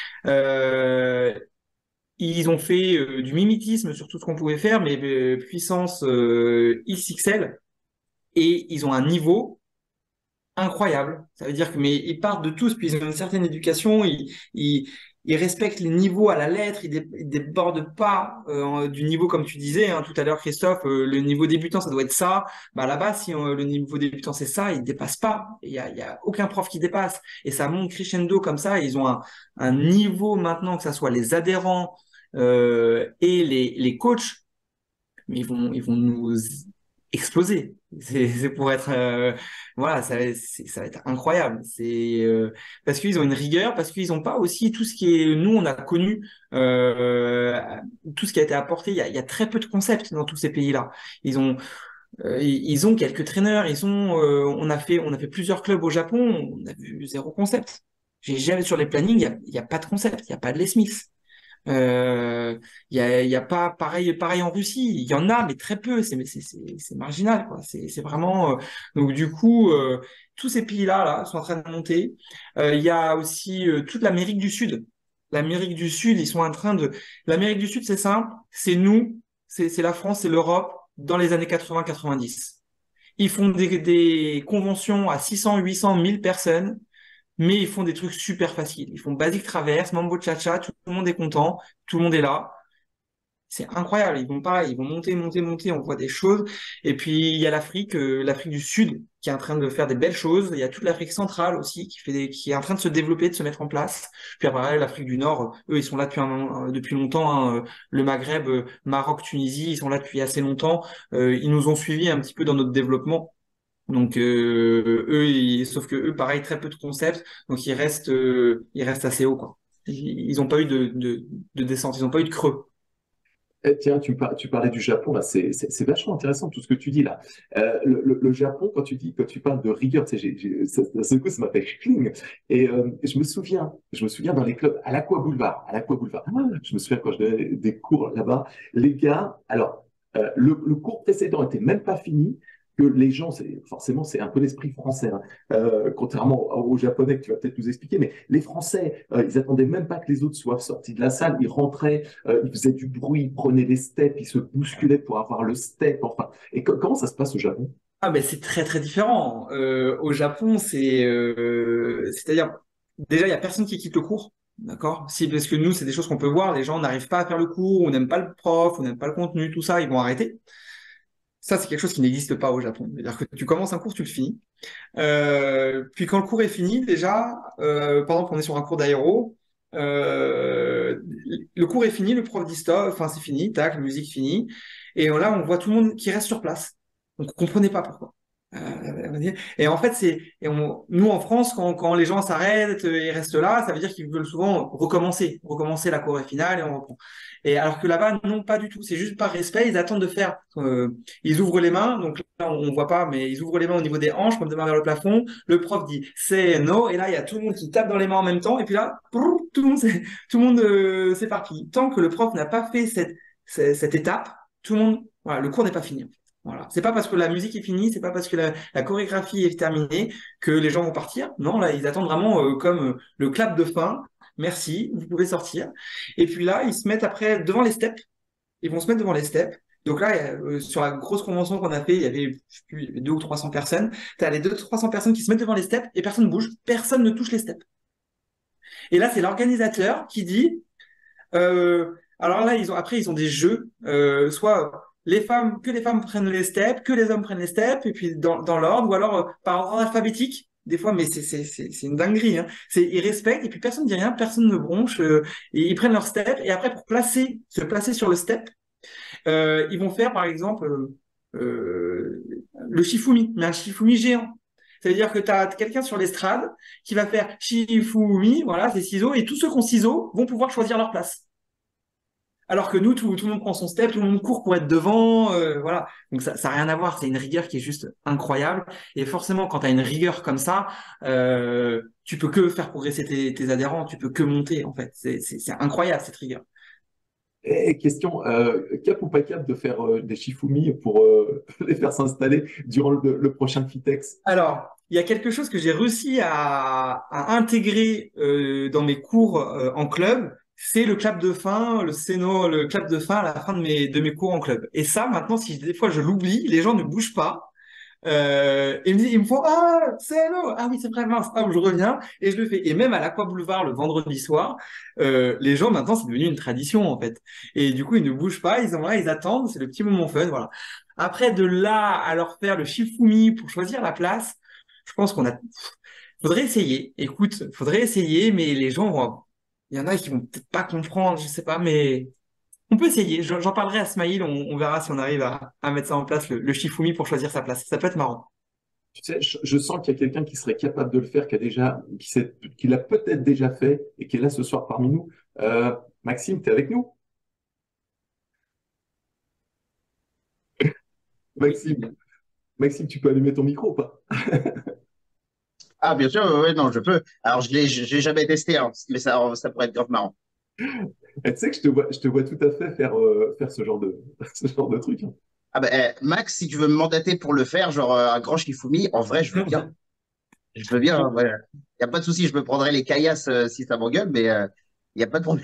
Euh, Ils ont fait euh, du mimétisme sur tout ce qu'on pouvait faire, mais euh, puissance euh, X X L, et ils ont un niveau incroyable. Ça veut dire que, mais ils partent de tous, puis ils ont une certaine éducation, ils, ils, ils respectent les niveaux à la lettre, ils, dé, ils débordent pas euh, du niveau comme tu disais hein, tout à l'heure, Christophe. Euh, le niveau débutant, ça doit être ça. Bah là-bas, si euh, le niveau débutant c'est ça, ils dépassent pas. Il y a, il y a aucun prof qui dépasse, et ça monte crescendo comme ça. Ils ont un, un niveau maintenant, que ça soit les adhérents euh, et les, les coachs, mais ils vont, ils vont nous exploser. C'est c'est pour être, euh, voilà, ça, va- c'est- ça va être incroyable. C'est euh, parce qu'ils ont une rigueur, parce qu'ils n'ont pas aussi tout ce qui est, nous, on a connu, euh, tout ce qui a été apporté. Il y a, il y a très peu de concepts dans tous ces pays-là. Ils ont, euh, ils ils ont quelques traîneurs. Ils ont, euh, on a fait, on a fait plusieurs clubs au Japon. On a vu zéro concept. J'ai jamais sur les plannings, il y a, il y a pas de concept, il y a pas de Les Smiths. Euh, Il y a, il y a pas pareil, pareil en Russie. Il y en a, mais très peu. C'est, c'est, c'est, c'est marginal, quoi. C'est, c'est vraiment. euh, Donc du coup, euh, tous ces pays-là, là, sont en train de monter. Euh, il y a aussi euh, toute l'Amérique du Sud. L'Amérique du Sud, ils sont en train de. L'Amérique du Sud, c'est simple. C'est nous, c'est, c'est la France, c'est l'Europe dans les années quatre-vingts quatre-vingt-dix. Ils font des, des conventions à six cents, huit cents, mille personnes, mais ils font des trucs super faciles. Ils font basique traverse, mambo cha-cha, tout le monde est content, tout le monde est là. C'est incroyable. Ils vont pas, ils vont monter, monter, monter. On voit des choses. Et puis il y a l'Afrique, euh, l'Afrique du Sud, qui est en train de faire des belles choses. Il y a toute l'Afrique centrale aussi, qui fait des, qui est en train de se développer, de se mettre en place. Puis après l'Afrique du Nord, euh, eux, ils sont là depuis un, moment- euh, depuis longtemps. Hein. Euh, Le Maghreb, euh, Maroc, Tunisie, ils sont là depuis assez longtemps. Euh, ils nous ont suivis un petit peu dans notre développement. Donc euh, eux, ils- sauf que eux, pareil, très peu de concepts, donc ils restent, euh, ils restent assez haut, quoi. Ils n'ont pas eu de, de, de descente, ils n'ont pas eu de creux. Eh, tiens, tu, par- tu parlais du Japon, là, c'est c'est- c'est vachement intéressant tout ce que tu dis là. Euh, le, le- le Japon, quand tu dis, quand tu parles de rigueur, tu sais, j'ai, j'ai- ça, ça, ce coup, ça m'a fait chling. Et euh, je me souviens, je me souviens dans les clubs, à l'Aqua Boulevard, à l'Aqua Boulevard, ah, je me souviens quand je donnais des cours là-bas, les gars, alors, euh, le, le cours précédent était même pas fini, que les gens, c'est, forcément, c'est un peu l'esprit français, hein. Euh, contrairement aux Japonais que tu vas peut-être nous expliquer, mais les Français, euh, ils attendaient même pas que les autres soient sortis de la salle, ils rentraient, euh, ils faisaient du bruit, ils prenaient les steps, ils se bousculaient pour avoir le step, enfin. Et co- comment ça se passe au Japon? Ah, mais c'est très très différent. Euh, au Japon, c'est, euh, c'est-à-dire, déjà, il y a personne qui quitte le cours. D'accord? Si, parce que nous, c'est des choses qu'on peut voir, les gens n'arrivent pas à faire le cours, ou n'aiment pas le prof, ou n'aiment pas le contenu, tout ça, ils vont arrêter. Ça, c'est quelque chose qui n'existe pas au Japon. C'est-à-dire que tu commences un cours, tu le finis. Euh, puis quand le cours est fini, déjà, euh, par exemple, on est sur un cours d'aéro, euh, le cours est fini, le prof dit stop, enfin c'est fini, tac, la musique finie, et là on voit tout le monde qui reste sur place. On ne comprenait pas pourquoi. Euh, et en fait, c'est et on, nous en France, quand, quand les gens s'arrêtent et restent là, ça veut dire qu'ils veulent souvent recommencer, recommencer la choré finale et on reprend. Et alors que là-bas, non, pas du tout. C'est juste par respect, ils attendent de faire. Euh, ils ouvrent les mains, donc là on, on voit pas, mais ils ouvrent les mains au niveau des hanches, comme des mains vers le plafond. Le prof dit c'est no, et là il y a tout le monde qui tape dans les mains en même temps, et puis là, prrr, tout le monde, s'est- tout le monde euh, s'éparpille. Tant que le prof n'a pas fait cette, cette, cette étape, tout le monde, voilà, le cours n'est pas fini. Voilà. C'est pas parce que la musique est finie, c'est pas parce que la, la chorégraphie est terminée que les gens vont partir. Non, là, ils attendent vraiment euh, comme euh, le clap de fin. Merci, vous pouvez sortir. Et puis là, ils se mettent après devant les steps. Ils vont se mettre devant les steps. Donc là, euh, sur la grosse convention qu'on a fait, il y avait, je sais plus, il y avait deux ou trois cents personnes. Tu as les deux trois cents personnes qui se mettent devant les steps et personne ne bouge, personne ne touche les steps. Et là, c'est l'organisateur qui dit, euh, alors là, ils ont, après, ils ont des jeux, euh, soit les femmes, que les femmes prennent les steps, que les hommes prennent les steps, et puis dans, dans l'ordre, ou alors euh, par ordre alphabétique. Des fois, mais c'est c'est c'est c'est une dinguerie. Hein. C'est ils respectent et puis personne ne dit rien, personne ne bronche. Euh, et ils prennent leur step et après pour placer, se placer sur le step, euh, ils vont faire par exemple euh, euh, le shifumi, mais un shifumi géant. Ça veut dire que tu as quelqu'un sur l'estrade qui va faire shifumi, voilà, c'est ciseaux, et tous ceux qui ont ciseaux vont pouvoir choisir leur place. Alors que nous, tout, tout le monde prend son step, tout le monde court pour être devant, euh, voilà. Donc ça, ça n'a rien à voir. C'est une rigueur qui est juste incroyable. Et forcément, quand tu as une rigueur comme ça, euh, tu peux que faire progresser tes, tes adhérents, tu peux que monter en fait. C'est c'est- c'est incroyable cette rigueur. Et question, euh, cap ou pas cap de faire euh, des Shifumi pour euh, les faire s'installer durant le, le prochain Fitex? Alors, il y a quelque chose que j'ai réussi à, à intégrer euh, dans mes cours euh, en club, c'est le clap de fin, le scéno, le clap de fin à la fin de mes, de mes cours en club. Et ça, maintenant, si des fois je l'oublie, les gens ne bougent pas. Euh, et ils me disent, ils me font, ah, c'est l'eau. Ah oui, c'est vrai, mince. Ah, je reviens et je le fais. Et même à l'Aqua Boulevard le vendredi soir, euh, les gens maintenant, c'est devenu une tradition en fait. Et du coup, ils ne bougent pas, ils sont là, ils attendent, c'est le petit moment fun, voilà. Après, de là à leur faire le shifumi pour choisir la place, je pense qu'on a, faudrait essayer. Écoute, faudrait essayer, mais les gens vont, il y en a qui vont peut-être pas comprendre, je sais pas, mais on peut essayer. J'en j'en parlerai à Smaïl, on, on verra si on arrive à, à mettre ça en place, le, le shifumi pour choisir sa place. Ça peut être marrant. Tu sais, je, je sens qu'il y a quelqu'un qui serait capable de le faire, qui a déjà, qui sait, qui l'a peut-être déjà fait et qui est là ce soir parmi nous. Euh, Maxime, tu es avec nous? Maxime, Maxime, tu peux allumer ton micro ou pas? Ah, bien sûr, oui, non, je peux. Alors, je l'ai, j'ai jamais testé, hein, mais ça, ça pourrait être grave marrant. Et tu sais que je te vois, je te vois tout à fait faire, euh, faire ce genre de, ce genre de truc. Hein. Ah ben, eh, Max, si tu veux me mandater pour le faire, genre euh, un grand Shifumi, en vrai, je veux bien. Je veux bien, hein, ouais. Y a pas de souci, je me prendrai les caillasses euh, si ça m'engueule, mais il n'y a pas de problème.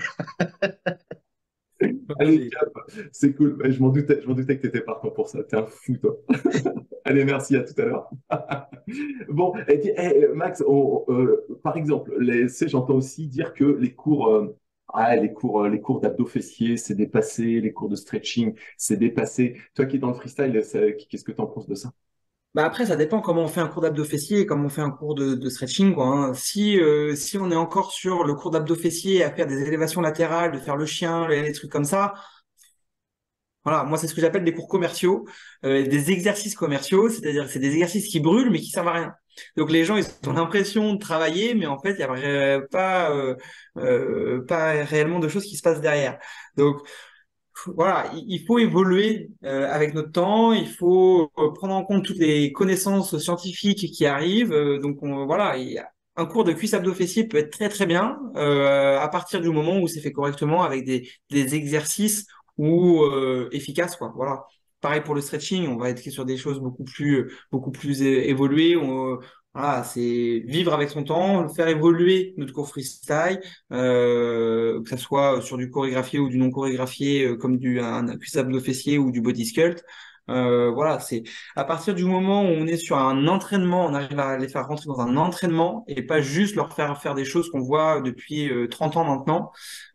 Allez, Cap, c'est cool. Ouais, Je m'en doutais, je m'en doutais que tu étais partant pour ça. T'es un fou, toi. Allez, merci, à tout à l'heure. Bon, et puis, eh, Max, on- euh, par exemple, les, tu sais, j'entends aussi dire que les cours, euh, ah, les cours, euh, les cours d'abdos fessiers, c'est dépassé, les cours de stretching, c'est dépassé. Toi qui es dans le freestyle, ça- qu'est-ce que tu en penses de ça? Bah après, ça dépend comment on fait un cours d'abdos fessier et comment on fait un cours de, de stretching, quoi, hein. Si, euh, si on est encore sur le cours d'abdos fessier à faire des élévations latérales, de faire le chien, les, les trucs comme ça, voilà, moi c'est ce que j'appelle des cours commerciaux, euh, des exercices commerciaux, c'est-à-dire que c'est des exercices qui brûlent mais qui servent à rien. Donc les gens ils ont l'impression de travailler, mais en fait il y a vra- pas euh, euh, pas réellement de choses qui se passent derrière. Donc voilà, il il faut évoluer euh, avec notre temps, il faut euh, prendre en compte toutes les connaissances scientifiques qui arrivent. Euh, donc on- voilà, il y a- un cours de cuisse abdos fessier peut être très très bien euh, à partir du moment où c'est fait correctement avec des, des exercices ou euh, efficaces quoi. Voilà. Pareil pour le stretching, on va être sur des choses beaucoup plus beaucoup plus é- évoluées. On- voilà, c'est vivre avec son temps, faire évoluer notre cours freestyle euh, que ça soit sur du chorégraphié ou du non chorégraphié, euh, comme du un, un cuisse abdos fessier ou du body sculpt. Euh, voilà, c'est à partir du moment où on est sur un entraînement, on arrive à les faire rentrer dans un entraînement et pas juste leur faire faire des choses qu'on voit depuis euh, trente ans maintenant.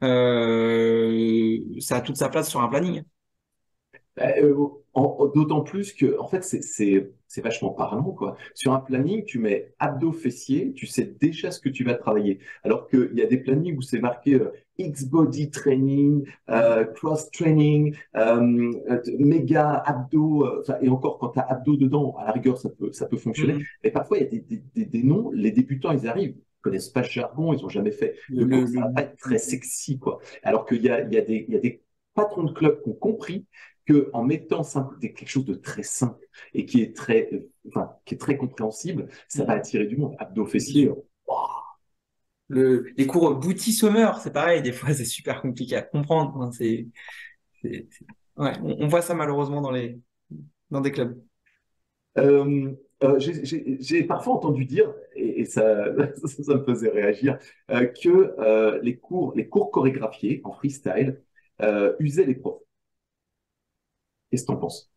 Euh, ça a toute sa place sur un planning. Euh, en- D'autant plus que, en fait, c'est c'est- c'est vachement parlant, quoi. Sur un planning, tu mets abdos fessiers, tu sais déjà ce que tu vas travailler. Alors qu'il y a des plannings où c'est marqué euh, X-body training, euh, cross training, euh, euh, méga abdos, euh, enfin, et encore quand tu as abdos dedans, à la rigueur, ça peut, ça peut fonctionner. Mhm. Mais parfois, il y a des, des, des, des noms, les débutants, ils arrivent, ils connaissent pas ce jargon, ils ont jamais fait Le, de le, course, ça va le- pas être très sexy, quoi. Alors qu'il y a, il y a des, il y a des patrons de clubs qui ont compris que en mettant simple, des- quelque chose de très simple et qui est très, euh, enfin, qui est très compréhensible, ça va attirer du monde. Abdos fessiers, le- les cours Booty Summer, c'est pareil, des fois c'est super compliqué à comprendre. Hein, c'est, c'est- c'est- ouais, on, on voit ça malheureusement dans les, dans des clubs. Euh, euh, j'ai j'ai- j'ai parfois entendu dire, et, et ça, ça, ça me faisait réagir, euh, que euh, les cours, les cours chorégraphiés en freestyle euh, usaient les profs. Qu'est-ce que t'en penses?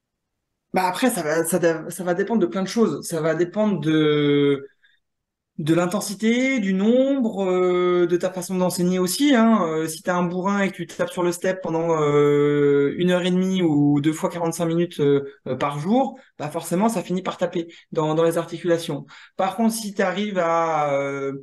Bah après, ça va, ça, va- ça va dépendre de plein de choses. Ça va dépendre de, de l'intensité, du nombre, euh, de ta façon d'enseigner aussi. Hein. Euh, si tu as un bourrin et que tu tapes sur le step pendant euh, une heure et demie ou deux fois quarante-cinq minutes euh, euh, par jour, bah forcément, ça finit par taper dans, dans les articulations. Par contre, si tu arrives à, euh,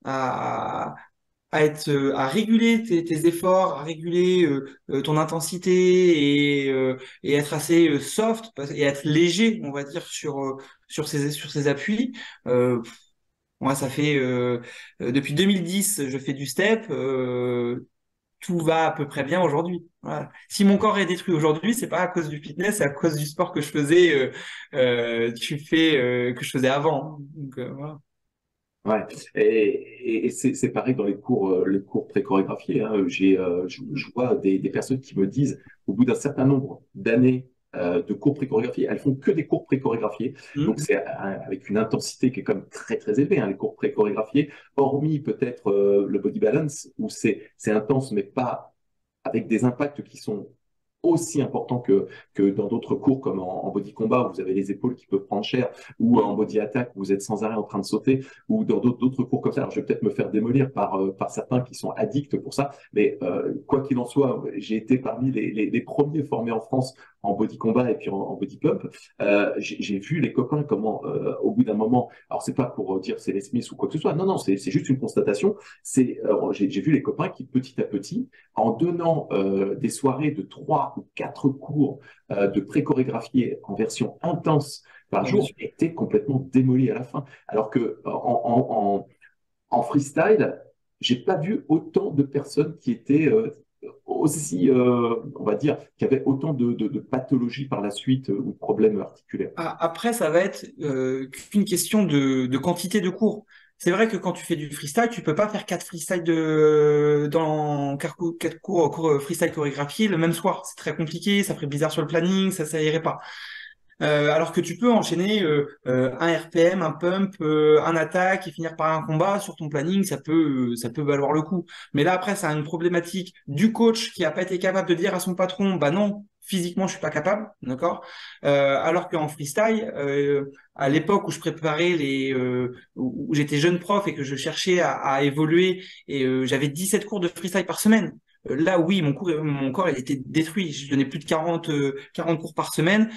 à, à être, euh, à réguler tes, tes efforts, à réguler euh, euh, ton intensité et, euh, et être assez euh, soft parce- et être léger, on va dire, sur, euh, sur ces, sur ces appuis. Euh, moi, ça fait euh, euh, depuis deux mille dix, je fais du step. Euh, tout va à peu près bien aujourd'hui. Voilà. Si mon corps est détruit aujourd'hui, c'est pas à cause du fitness, c'est à cause du sport que je faisais, euh, euh, tu fais euh, que je faisais avant. Donc euh, voilà. Ouais, et, et- et c'est c'est pareil dans les cours, euh, les cours pré-chorégraphiés. Hein. J'ai, euh, je, je vois des, des personnes qui me disent, au bout d'un certain nombre d'années euh, de cours pré-chorégraphiés, elles font que des cours pré-chorégraphiés. Donc Mhm. c'est euh, avec une intensité qui est quand même très très élevée, hein, les cours pré-chorégraphiés, hormis peut-être euh, le body balance où c'est c'est intense, mais pas avec des impacts qui sont aussi importants que, que dans d'autres cours comme en, en body combat où vous avez les épaules qui peuvent prendre cher, ou en Mhm. body attack où vous êtes sans arrêt en train de sauter, ou dans d'autres d'autres cours comme ça. Alors je vais peut-être me faire démolir par, euh, par certains qui sont addicts pour ça, mais euh, quoi qu'il en soit, j'ai été parmi les, les, les premiers formés en France en body combat et puis en, en body pump. Euh, j'ai j'ai vu les copains comment, euh, au bout d'un moment, alors c'est pas pour dire c'est les Smiths ou quoi que ce soit, non, non, c'est c'est juste une constatation. C'est euh, j'ai j'ai vu les copains qui petit à petit, en donnant euh, des soirées de trois ou quatre cours euh, de pré-chorégraphiés en version intense par Ouais, bien jour, sûr. étaient complètement démolis à la fin. Alors que en, en, en, en freestyle, j'ai pas vu autant de personnes qui étaient euh, aussi, euh, on va dire, qui avaient autant de, de, de pathologies par la suite euh, ou de problèmes articulaires. Ah, après, ça va être euh, qu'une question de, de quantité de cours. C'est vrai que quand tu fais du freestyle, tu peux pas faire quatre freestyles de dans quatre cours, quatre cours, cours freestyle chorégraphiés le même soir. C'est très compliqué, ça ferait bizarre sur le planning, ça ça irait pas. Euh, alors que tu peux enchaîner euh, euh, un R P M, un pump, euh, un attaque et finir par un combat sur ton planning, ça peut, euh, ça peut valoir le coup. Mais là, après, ça a une problématique du coach qui a pas été capable de dire à son patron, bah non, physiquement, je suis pas capable, d'accord? Euh, alors qu'en freestyle, euh, à l'époque où je préparais les, euh, où où j'étais jeune prof et que je cherchais à, à évoluer et euh, j'avais dix-sept cours de freestyle par semaine. Euh, Là, oui, mon cours, mon corps, il était détruit. Je donnais plus de quarante, euh, quarante cours par semaine.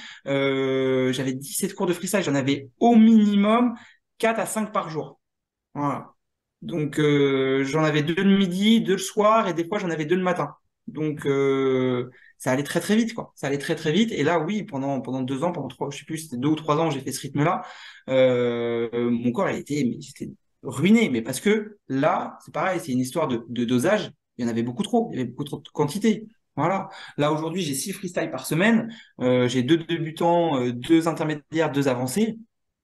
Euh, j'avais dix-sept cours de freestyle, j'en avais au minimum quatre à cinq par jour. Voilà. Donc euh, j'en avais deux le midi, deux le soir et des fois j'en avais deux le matin. Donc euh, ça allait très très vite quoi. Ça allait très très vite et là oui pendant pendant deux ans, pendant trois, je sais plus, c'était deux ou trois ans j'ai fait ce rythme-là. Euh, mon corps il était mais j'étais ruiné mais parce que là c'est pareil, c'est une histoire de, de dosage. Il y en avait beaucoup trop, il y avait beaucoup trop de quantité. Voilà. Là aujourd'hui j'ai six freestyles par semaine. Euh, j'ai deux débutants, euh, deux intermédiaires, deux avancés.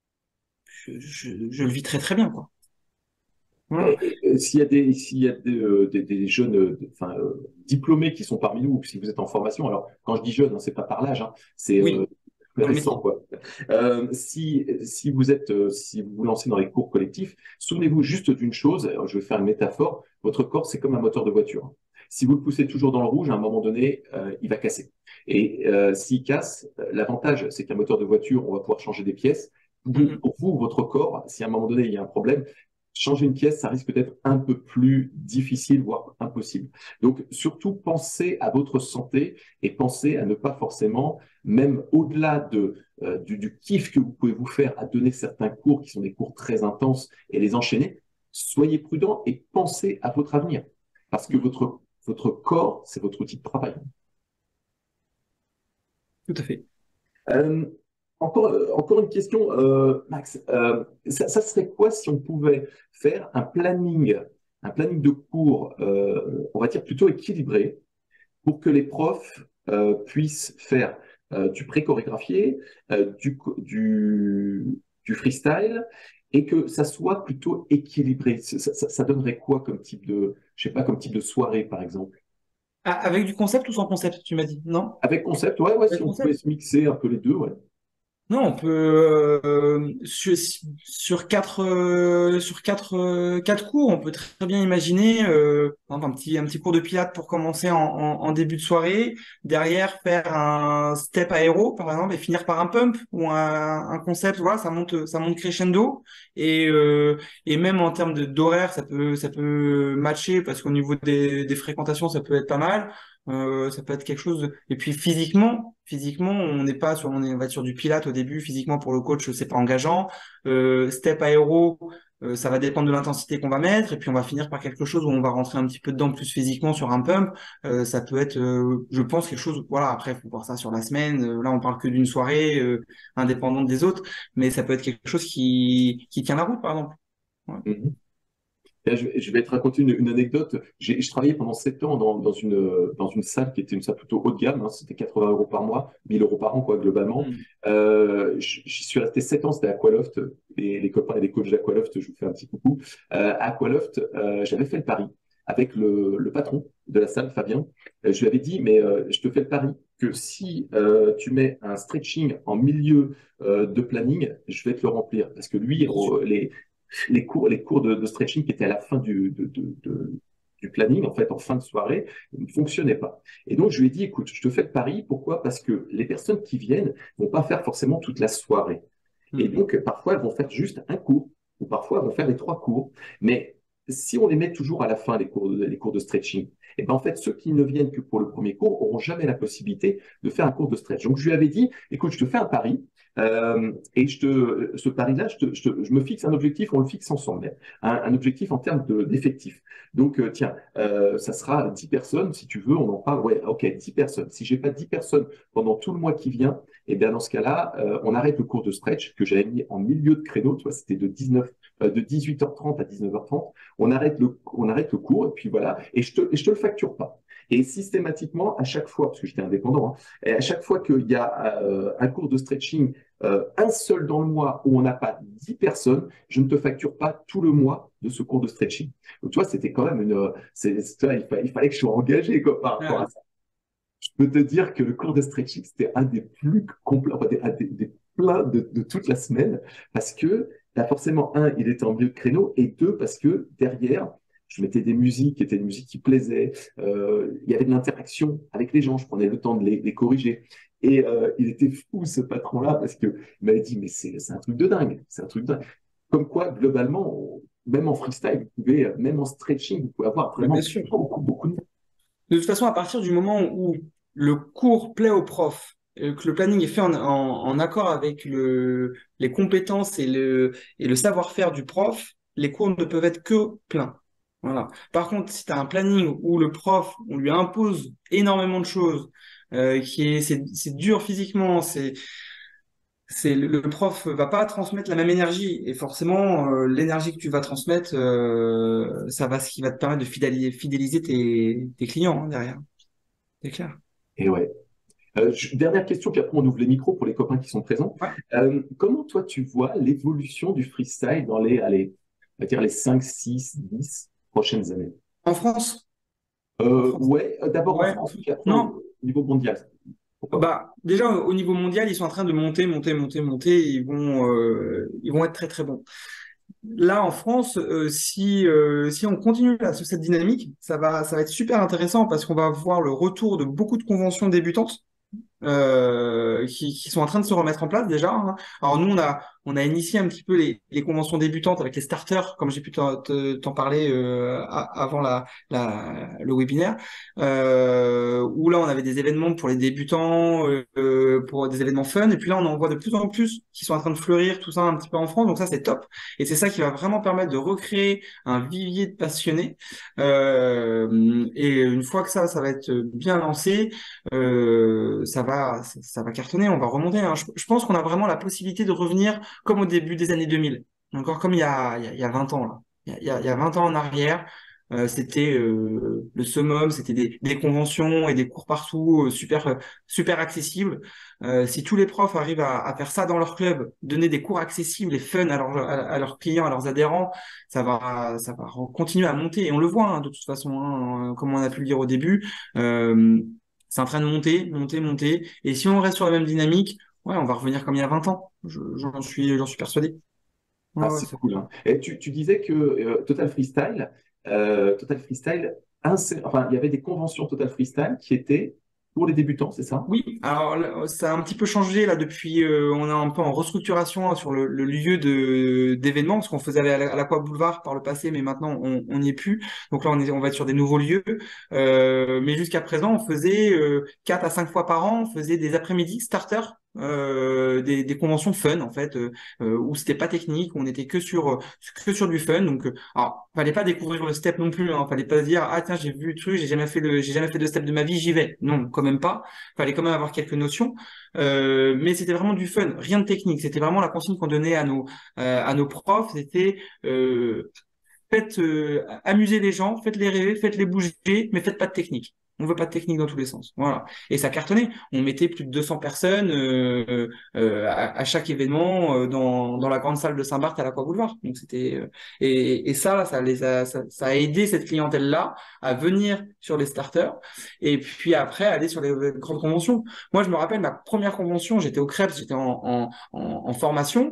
Je, je, je le vis très très bien quoi. Voilà. Et, et, s'il y a des, s'il y a des, euh, des, des jeunes, euh, enfin, euh, diplômés qui sont parmi nous, ou si vous êtes en formation, alors quand je dis jeune, hein, c'est pas par l'âge, hein, c'est euh, Oui, dans le récent, métier. quoi. Euh, si, si vous êtes, euh, si vous vous lancez dans les cours collectifs, souvenez-vous juste d'une chose. Alors, je vais faire une métaphore. Votre corps, c'est comme un moteur de voiture. Si vous le poussez toujours dans le rouge, à un moment donné, euh, il va casser. Et euh, s'il casse, euh, l'avantage, c'est qu'un moteur de voiture, on va pouvoir changer des pièces. Vous, Mhm. pour vous, votre corps, si à un moment donné il y a un problème, changer une pièce, ça risque d'être un peu plus difficile, voire impossible. Donc, surtout, pensez à votre santé et pensez à ne pas forcément, même au-delà de, euh, du, du kiff que vous pouvez vous faire à donner certains cours qui sont des cours très intenses et les enchaîner, soyez prudent et pensez à votre avenir. Parce que votre, votre corps, c'est votre outil de travail. Tout à fait. Euh, encore, euh, encore une question, euh, Max. Euh, ça, ça serait quoi si on pouvait faire un planning, un planning de cours, euh, on va dire plutôt équilibré, pour que les profs euh, puissent faire euh, du pré-chorégraphié, euh, du, co- du, du freestyle, et que ça soit plutôt équilibré. Ça, ça- ça donnerait quoi comme type de, je sais pas, comme type de soirée, par exemple? Ah, avec du concept ou sans concept, tu m'as dit, non? Avec concept, ouais, ouais, Avec si on pouvait concept. se mixer un peu les deux, ouais. Non, on peut euh, sur, sur quatre euh, sur quatre euh, quatre cours, on peut très bien imaginer euh, par exemple, un petit un petit cours de pilates pour commencer en, en, en début de soirée, derrière faire un step aéro par exemple et finir par un pump ou un, un concept, voilà, ça monte ça monte crescendo et euh, et même en termes de d'horaire, ça peut ça peut matcher parce qu'au niveau des des fréquentations, ça peut être pas mal. Euh, ça peut être quelque chose de... Et puis physiquement, physiquement, on n'est pas sur, on est, on va être sur du pilate au début. Physiquement, pour le coach, c'est pas engageant. Euh, step aéro, euh, ça va dépendre de l'intensité qu'on va mettre. Et puis on va finir par quelque chose où on va rentrer un petit peu dedans plus physiquement sur un pump. Euh, ça peut être, euh, je pense, quelque chose. Voilà. Après, faut voir ça sur la semaine. Euh, là, on parle que d'une soirée euh, indépendante des autres, mais ça peut être quelque chose qui qui tient la route, par exemple. Ouais. Mhm. Là, je, vais je vais te raconter une, une anecdote. J'ai, je travaillais pendant sept ans dans, dans une, dans une salle qui était une salle plutôt haut de gamme, hein. C'était quatre-vingts euros par mois, mille euros par an, quoi, globalement. Mm. Euh, j- j'y suis resté sept ans, c'était Aqualoft. Et les copains et les coachs d'Aqualoft, je vous fais un petit coucou. Euh, à Aqualoft, euh, j'avais fait le pari avec le, le patron de la salle, Fabien. Euh, je lui avais dit, mais euh, je te fais le pari que si euh, tu mets un stretching en milieu euh, de planning, je vais te le remplir. Parce que lui, euh, les, les cours, les cours de, de stretching qui étaient à la fin du, de, de, de, du planning, en fait, en fin de soirée, ne fonctionnaient pas. Et donc, je lui ai dit, écoute, je te fais le pari. Pourquoi? Parce que les personnes qui viennent vont pas faire forcément toute la soirée. Et Mm. donc, parfois, elles vont faire juste un cours, ou parfois, elles vont faire les trois cours. Mais si on les met toujours à la fin, les cours de, les cours de stretching, et ben en fait, ceux qui ne viennent que pour le premier cours auront jamais la possibilité de faire un cours de stretch. Donc, je lui avais dit, écoute, je te fais un pari. Euh, et je te, ce pari-là, je, te, je, te, je me fixe un objectif, on le fixe ensemble, un, un objectif en termes de, d'effectifs. Donc, euh, tiens, euh, ça sera dix personnes, si tu veux, on en parle, ouais, ok, dix personnes. Si j'ai pas dix personnes pendant tout le mois qui vient, et bien dans ce cas-là, euh, on arrête le cours de stretch que j'avais mis en milieu de créneau, tu vois, c'était de dix-neuf, euh, de dix-huit heures trente à dix-neuf heures trente. On arrête le, on arrête le cours, et puis voilà, et je te, et je te le facture pas. Et systématiquement, à chaque fois, parce que j'étais indépendant, hein, et à chaque fois qu'il y a euh, un cours de stretching, euh, un seul dans le mois où on n'a pas dix personnes, je ne te facture pas tout le mois de ce cours de stretching. Donc, tu vois, c'était quand même une, c'est, c'est- il, fallait, il fallait que je sois engagé, quoi, par rapport Ouais. à ça. Je peux te dire que le cours de stretching, c'était un des plus complets, enfin, des, un des, des pleins de, de toute la semaine, parce que, bah, forcément, un, il était en milieu de créneau, et deux, parce que derrière, je mettais des musiques qui étaient des musiques qui plaisaient, euh, il y avait de l'interaction avec les gens, je prenais le temps de les, les corriger. Et euh, il était fou, ce patron-là, parce que il m'avait dit, mais c'est c'est un truc de dingue, c'est un truc de dingue. Comme quoi, globalement, on- même en freestyle, vous pouvez, même en stretching, vous pouvez avoir Ouais, bien vraiment sûr. beaucoup, beaucoup de... De toute façon, à partir du moment où le cours plaît au prof, euh, que le planning est fait en, en- en accord avec le, les compétences et le, et le savoir-faire du prof, les cours ne peuvent être que pleins. Voilà. Par contre, si tu as un planning où le prof, on lui impose énormément de choses, euh, qui est, c'est, c'est dur physiquement, c'est, c'est le, le prof va pas transmettre la même énergie et forcément euh, l'énergie que tu vas transmettre, euh, ça va ce qui va te permettre de fidéliser, fidéliser tes, tes clients hein, derrière. C'est clair. Et ouais. Euh, je- dernière question, puis après on ouvre les micros pour les copains qui sont présents. Ouais. Euh, comment toi tu vois l'évolution du freestyle dans les, allez, on va dire les cinq, six, dix prochaines années? En France, en Euh, France. ouais, euh, d'abord en Ouais. France, puis après Non. au niveau mondial. Pourquoi pas? Bah déjà au niveau mondial, ils sont en train de monter, monter, monter, monter. Ils vont, euh, ils vont être très très bons. Là en France, euh, si euh, si on continue là, sur cette dynamique, ça va ça va être super intéressant parce qu'on va voir le retour de beaucoup de conventions débutantes. Euh, qui, qui sont en train de se remettre en place déjà. Hein. Alors nous, on a, on a initié un petit peu les, les conventions débutantes avec les starters, comme j'ai pu t'en te- t'en parler euh, a- avant la, la, le webinaire, euh, où là on avait des événements pour les débutants, euh, euh, pour des événements fun, et puis là on en voit de plus en plus qui sont en train de fleurir, tout ça un petit peu en France, donc ça c'est top, et c'est ça qui va vraiment permettre de recréer un vivier de passionnés. Euh, et une fois que ça, ça va être bien lancé, euh, ça va, ça, ça va cartonner, on va remonter, hein. Je, je pense qu'on a vraiment la possibilité de revenir comme au début des années deux mille, encore comme il y a, il y a, il y a vingt ans là. Il y a, il y a vingt ans en arrière, euh, c'était euh, le summum, c'était des, des conventions et des cours partout, euh, super, euh, super accessibles. Euh, si tous les profs arrivent à, à faire ça dans leur club, donner des cours accessibles et fun à, leurs à, à leurs clients, à leurs adhérents, ça va, ça va continuer à monter. Et on le voit hein, de toute façon, hein, comme on a pu le dire au début. Euh, c'est en train de monter, monter, monter. Et si on reste sur la même dynamique, ouais, on va revenir comme il y a vingt ans. Je- J'en suis, j'en suis persuadé. Ouais, Ah, ouais, c'est c'est cool, hein. Et tu, tu disais que euh, Total Freestyle, euh, Total Freestyle, insé- enfin, il y avait des conventions Total Freestyle qui étaient pour les débutants, c'est ça? Oui, alors là, ça a un petit peu changé là depuis, euh, on est un peu en restructuration hein, sur le, le lieu de d'événements parce qu'on faisait à la- à l'Aqua Boulevard par le passé, mais maintenant on on n'y est plus. Donc là on est, on va être sur des nouveaux lieux. Euh, mais jusqu'à présent on faisait euh, quatre à cinq fois par an, on faisait des après-midi starter. Euh, des, des conventions fun en fait euh, euh, où c'était pas technique, où on était que sur euh, que sur du fun. Donc euh, alors fallait pas découvrir le step non plus, hein, fallait pas se dire ah tiens j'ai vu le truc, j'ai jamais fait le j'ai jamais fait de step de ma vie, j'y vais. Non, quand même pas, fallait quand même avoir quelques notions, euh, mais c'était vraiment du fun, rien de technique. C'était vraiment la consigne qu'on donnait à nos euh, à nos profs. C'était euh, faites euh, amuser les gens, faites-les rêver, faites-les bouger, mais faites pas de technique. On veut pas de technique dans tous les sens. Voilà. Et ça cartonnait. On mettait plus de deux cents personnes euh, euh, à, à chaque événement euh, dans, dans la grande salle de Saint-Barth à l'Aqua Boulevard. Donc c'était euh, et, et ça, là, ça les a ça, ça a aidé cette clientèle-là à venir sur les starters et puis après aller sur les grandes conventions. Moi, je me rappelle ma première convention, j'étais au Crêpes, j'étais en, en, en, en formation.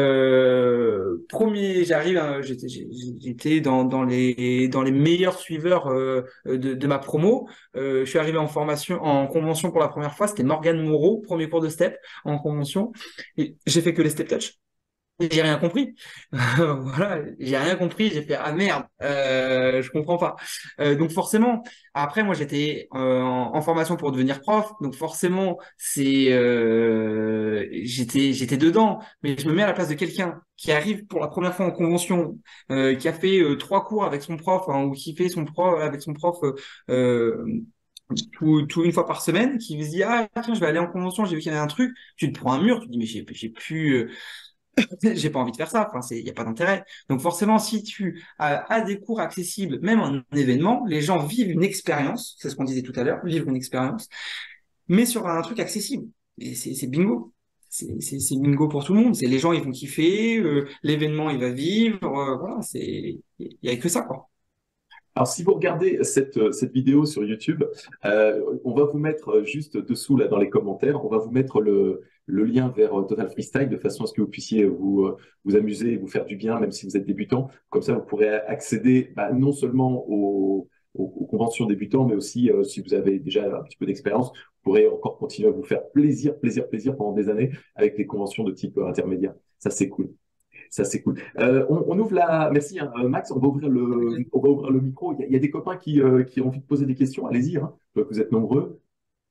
Euh, premier, j'arrive, hein, j'étais j'ai- j'étais dans, dans les dans les meilleurs suiveurs euh, de, de ma promo. Euh, je suis arrivé en formation, en convention pour la première fois. C'était Morgane Moreau, premier cours de step en convention. Et j'ai fait que les step touch. Et j'ai rien compris. Voilà, j'ai rien compris. J'ai fait ah merde, euh, je comprends pas. Euh, donc forcément, après moi j'étais euh, en, en formation pour devenir prof, donc forcément c'est euh, j'étais j'étais dedans. Mais je me mets à la place de quelqu'un qui arrive pour la première fois en convention, euh, qui a fait euh, trois cours avec son prof hein, ou qui fait son prof avec son prof. Euh, euh, tout, tout une fois par semaine, qui se dit ah tiens je vais aller en convention, j'ai vu qu'il y avait un truc, tu te prends un mur, tu te dis mais j'ai j'ai plus euh, j'ai pas envie de faire ça, enfin, c'est, il n'y a pas d'intérêt. Donc forcément, si tu as, as des cours accessibles, même en événement, les gens vivent une expérience, c'est ce qu'on disait tout à l'heure, vivre une expérience, mais sur un truc accessible. Et c'est c'est bingo. C'est c'est- c'est bingo pour tout le monde. C'est les gens, ils vont kiffer, euh, l'événement, il va vivre, euh, voilà, c'est, il y a que ça, quoi. Alors, si vous regardez cette, euh, cette vidéo sur YouTube, euh, on va vous mettre euh, juste dessous, là, dans les commentaires, on va vous mettre le, le lien vers euh, Total Freestyle de façon à ce que vous puissiez vous, euh, vous amuser et vous faire du bien, même si vous êtes débutant. Comme ça, vous pourrez accéder bah, non seulement aux, aux, aux conventions débutants, mais aussi, euh, si vous avez déjà un petit peu d'expérience, vous pourrez encore continuer à vous faire plaisir, plaisir, plaisir pendant des années avec les conventions de type euh, intermédiaire. Ça, c'est cool. Ça, c'est cool. Euh, on, on ouvre la. Merci, hein, Max. On va ouvrir le, on va ouvrir le micro. Il y a, il y a des copains qui, euh, qui ont envie de poser des questions. Allez-y, hein. Je vois que vous êtes nombreux.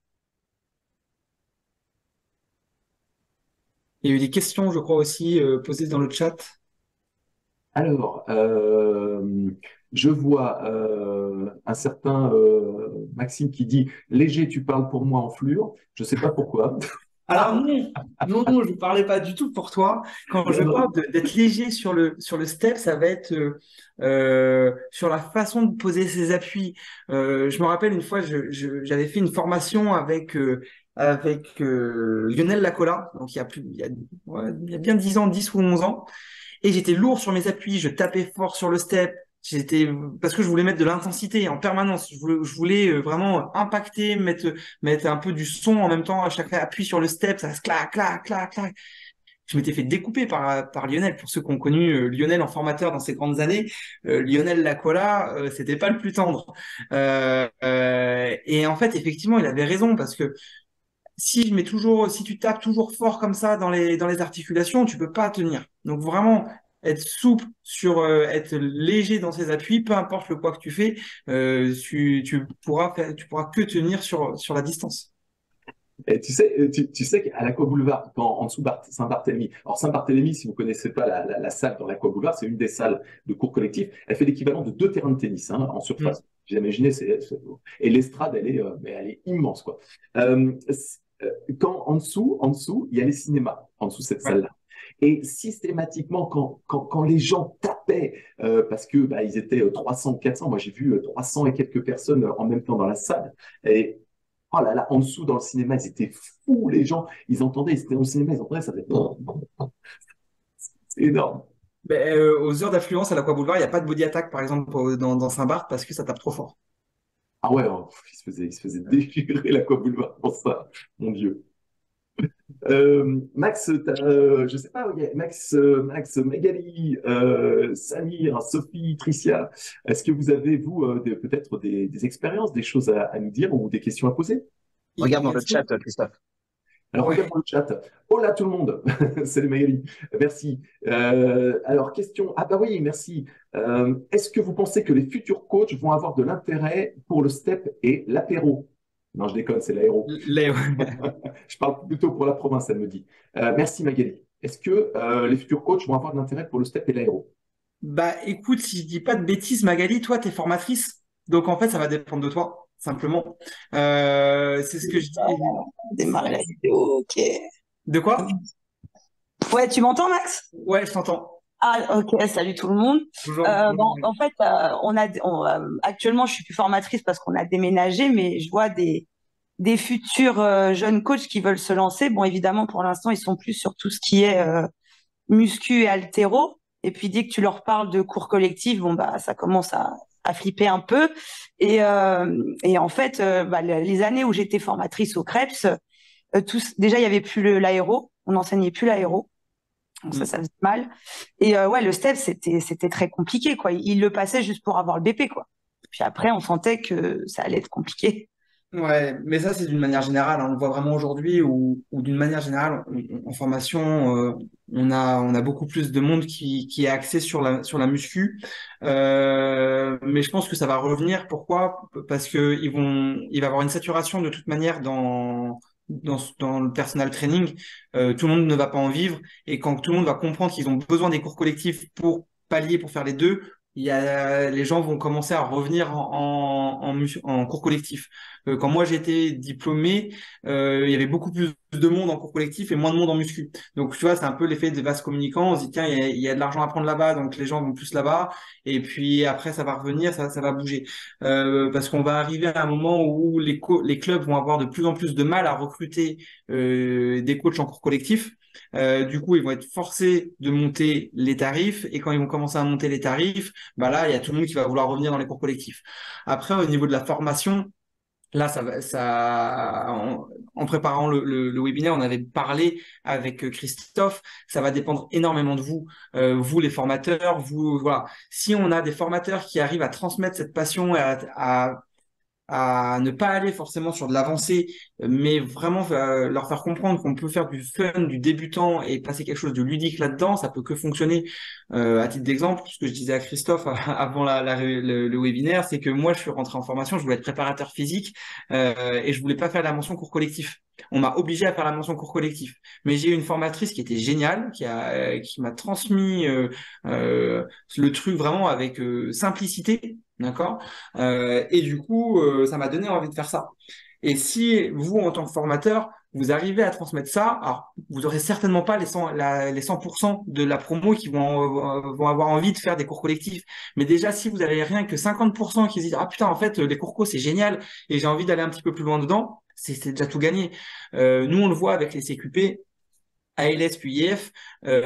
Il y a eu des questions, je crois aussi, euh, posées dans le chat. Alors, euh, je vois euh, un certain euh, Maxime qui dit Léger, tu parles pour moi en fluor. Je ne sais pas pourquoi. Alors non, non, non, je ne parlais pas du tout pour toi. Quand Non, je parle non. de- d'être léger sur le, sur le step, ça va être euh, euh, sur la façon de poser ses appuis. Euh, je me rappelle une fois, je, je- j'avais fait une formation avec, euh, avec euh, Lionel Lacola, donc il y a plus, il y a, ouais, il y a bien dix ans, dix ou onze ans. Et j'étais lourd sur mes appuis, je tapais fort sur le step. J'étais parce que je voulais mettre de l'intensité en permanence. Je voulais, je voulais euh, vraiment impacter, mettre mettre un peu du son en même temps à chaque appui sur le step, ça se clac clac clac clac. Je m'étais fait découper par par Lionel. Pour ceux qui ont connu euh, Lionel en formateur dans ses grandes années, euh, Lionel Lacola, euh, c'était pas le plus tendre. Euh, euh, et en fait, effectivement, il avait raison parce que si je mets toujours, si tu tapes toujours fort comme ça dans les, dans les articulations, tu peux pas tenir. Donc vraiment, être souple sur, euh, être léger dans ses appuis, peu importe le poids que tu fais, euh, tu, tu pourras faire, tu pourras que tenir sur, sur la distance. Et tu sais, tu, tu sais qu'à l'Aqua Boulevard, quand, en dessous Bar- Saint-Barthélemy, alors Saint-Barthélemy, si vous connaissez pas la, la, la salle dans l'Aqua Boulevard, c'est une des salles de cours collectif. Elle fait l'équivalent de deux terrains de tennis hein, en Mm. surface. J'ai imaginé, c'est, c'est- et l'estrade, elle est, euh, mais elle est immense quoi. Euh, c'est- euh, quand en dessous, en dessous, il y a les cinémas en dessous de cette Ouais. salle-là. Et systématiquement, quand, quand, quand les gens tapaient, euh, parce que bah, ils étaient euh, trois cents, quatre cents, moi j'ai vu euh, trois cents et quelques personnes euh, en même temps dans la salle. Et oh là là, en dessous dans le cinéma, ils étaient fous, les gens. Ils entendaient, ils étaient au cinéma, ils entendaient, ça faisait. C'est énorme. Ben, euh, aux heures d'affluence à l'Aqua Boulevard, il n'y a pas de body attack, par exemple, au- dans, dans Saint-Barth, parce que ça tape trop fort. Ah ouais, oh, pff, ils se faisaient, ils se faisaient déchirer la Boulevard pour ça, mon Dieu. Euh, Max, t'as, euh, je sais pas, il y a Max, euh, Max, Magali, euh, Samir, Sophie, Tricia, est-ce que vous avez, vous, euh, des- peut-être des, des expériences, des choses à, à nous dire ou des questions à poser? Regarde dans le Est-ce chat, que- Christophe. Alors, regarde Ouais. dans le chat. Hola tout le monde. Salut Magali. Merci. Euh, alors, question. Ah bah oui, merci. Euh, est-ce que vous pensez que les futurs coachs vont avoir de l'intérêt pour le step et l'apéro? Non, je déconne, c'est l'aéro. Les- Je parle plutôt pour la province, elle me dit. Euh, merci Magali. Est-ce que euh, les futurs coachs vont avoir de l'intérêt pour le step et l'aéro? Bah, écoute, si je dis pas de bêtises, Magali, toi, t'es formatrice. Donc, en fait, ça va dépendre de toi, simplement. Euh, c'est ce que je dis. Démarrer la vidéo, ok. De quoi? Ouais, tu m'entends, Max? Ouais, je t'entends. Ah, ok, salut tout le monde. Bonjour. Euh, Bonjour, bon, Magali. en fait, euh, on a, on, euh, actuellement, je suis plus formatrice parce qu'on a déménagé, mais je vois des, des futurs euh, jeunes coachs qui veulent se lancer. Bon, évidemment, pour l'instant, ils sont plus sur tout ce qui est euh, muscu et haltéro. Et puis, dès que tu leur parles de cours collectifs, bon, bah, ça commence à, à flipper un peu. Et, euh, et en fait, euh, bah, les années où j'étais formatrice au Krebs, euh, tous, déjà, il y avait plus le- l'aéro. On n'enseignait plus l'aéro. Donc ça, Mm. ça faisait mal. Et euh, ouais, le step, c'était, c'était très compliqué, quoi. Il le passait juste pour avoir le B P, quoi. Puis après, on sentait que ça allait être compliqué. Ouais, mais ça, c'est d'une manière générale, hein. On le voit vraiment aujourd'hui où, où d'une manière générale, on- on- en formation, euh, on a, on a beaucoup plus de monde qui, qui est axé sur la, sur la muscu. Euh, mais je pense que ça va revenir. Pourquoi? Parce que ils vont, il va y avoir une saturation de toute manière dans, dans, dans le personal training. Euh, tout le monde ne va pas en vivre. Et quand tout le monde va comprendre qu'ils ont besoin des cours collectifs pour pallier, pour faire les deux, il y a, les gens vont commencer à revenir en, en, en, mus- en cours collectif. Euh, quand moi j'étais diplômé, euh, il y avait beaucoup plus de monde en cours collectif et moins de monde en muscu. Donc tu vois, c'est un peu l'effet des vases communicants. On se dit tiens, il y a, il y a de l'argent à prendre là-bas, donc les gens vont plus là-bas. Et puis après, ça va revenir, ça, ça va bouger. Euh, parce qu'on va arriver à un moment où les, co- les clubs vont avoir de plus en plus de mal à recruter euh, des coachs en cours collectif. Euh, du coup, ils vont être forcés de monter les tarifs. Et quand ils vont commencer à monter les tarifs, bah là, il y a tout le monde qui va vouloir revenir dans les cours collectifs. Après, au niveau de la formation, là, ça, va- ça, en, en préparant le, le, le webinaire, on avait parlé avec euh, Christophe. Ça va dépendre énormément de vous, euh, vous les formateurs, vous voilà. Si on a des formateurs qui arrivent à transmettre cette passion et à, à à ne pas aller forcément sur de l'avancée, mais vraiment euh, leur faire comprendre qu'on peut faire du fun, du débutant et passer quelque chose de ludique là-dedans, ça peut que fonctionner. Euh, à titre d'exemple, ce que je disais à Christophe avant la, la- le, le webinaire, c'est que moi, je suis rentré en formation, je voulais être préparateur physique euh, et je voulais pas faire la mention cours collectif. On m'a obligé à faire la mention cours collectif. Mais j'ai eu une formatrice qui était géniale, qui a, euh, qui m'a transmis euh, euh, le truc vraiment avec euh, simplicité, d'accord? Euh, et du coup, euh, ça m'a donné envie de faire ça. Et si vous, en tant que formateur, vous arrivez à transmettre ça, alors vous aurez certainement pas les cent, la- les cent pour cent de la promo qui vont, euh, vont avoir envie de faire des cours collectifs. Mais déjà, si vous avez rien que cinquante pour cent qui se disent, ah putain, en fait, les cours co, c'est génial et j'ai envie d'aller un petit peu plus loin dedans, c'est c'est déjà tout gagné. Euh, nous, on le voit avec les C Q P. A L S puis I F,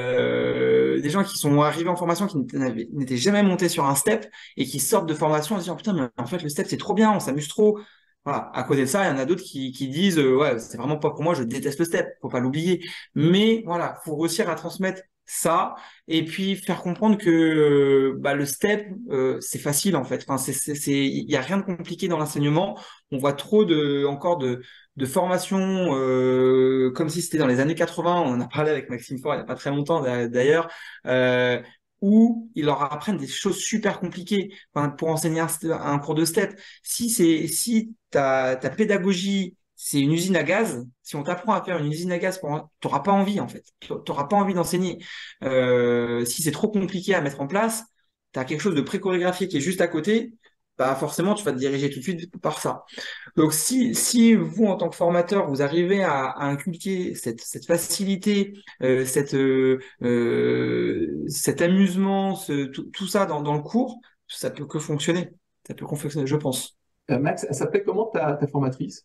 euh, des gens qui sont arrivés en formation qui n'avaient- n'étaient jamais montés sur un step et qui sortent de formation en se disant putain mais en fait le step c'est trop bien, on s'amuse trop. Voilà. À côté de ça, il y en a d'autres qui, qui disent euh, ouais, c'est vraiment pas pour moi, je déteste le step, faut pas l'oublier. Mais voilà, faut réussir à transmettre ça et puis faire comprendre que euh, bah, le step euh, c'est facile en fait. Enfin, c'est c'est c'est il y a rien de compliqué dans l'enseignement. On voit trop de encore de de formations euh, comme si c'était dans les années quatre-vingts. On en a parlé avec Maxime Faure il y a pas très longtemps d'a- d'ailleurs. Euh, où ils leur apprennent des choses super compliquées. Enfin, pour enseigner un, st- un cours de step. Si c'est si ta, ta pédagogie c'est une usine à gaz, si on t'apprend à faire une usine à gaz, pour t'auras pas envie en fait, t'auras pas envie d'enseigner. Euh, si c'est trop compliqué à mettre en place, t'as quelque chose de pré-chorégraphié qui est juste à côté, bah forcément tu vas te diriger tout de suite par ça. Donc si si vous en tant que formateur vous arrivez à, à inculquer cette cette facilité, euh, cette euh, euh, cet amusement, ce, tout, tout ça dans dans le cours, ça peut que fonctionner. Ça peut que fonctionner, je pense. Euh, Max, elle s'appelait comment ta, ta formatrice?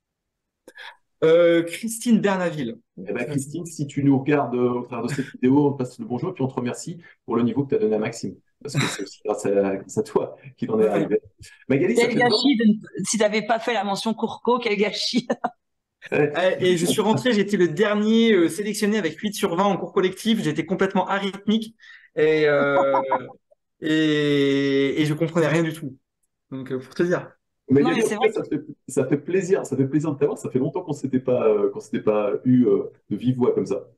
Euh, Christine Bernaville. Eh ben, Christine, si tu nous regardes euh, au travers de cette vidéo, on te passe le bonjour et puis on te remercie pour le niveau que tu as donné à Maxime. Parce que c'est aussi grâce à, grâce à toi qu'il en est Ouais. arrivé. Magali, ça Quel fait longtemps. gâchis de ne- si t'avais pas fait la mention Courco, quel gâchis. Ouais. Ouais, et je suis rentré, j'étais le dernier euh, sélectionné avec huit sur vingt en cours collectif. J'étais complètement arythmique et, euh, et, et je comprenais rien du tout. Donc, euh, pour te dire. Non, mais Magali, en c'est tout cas, vrai. ça fait, ça fait plaisir, ça fait plaisir de t'avoir. Ça fait longtemps qu'on s'était pas, euh, qu'on s'était pas eu euh, de vive voix comme ça.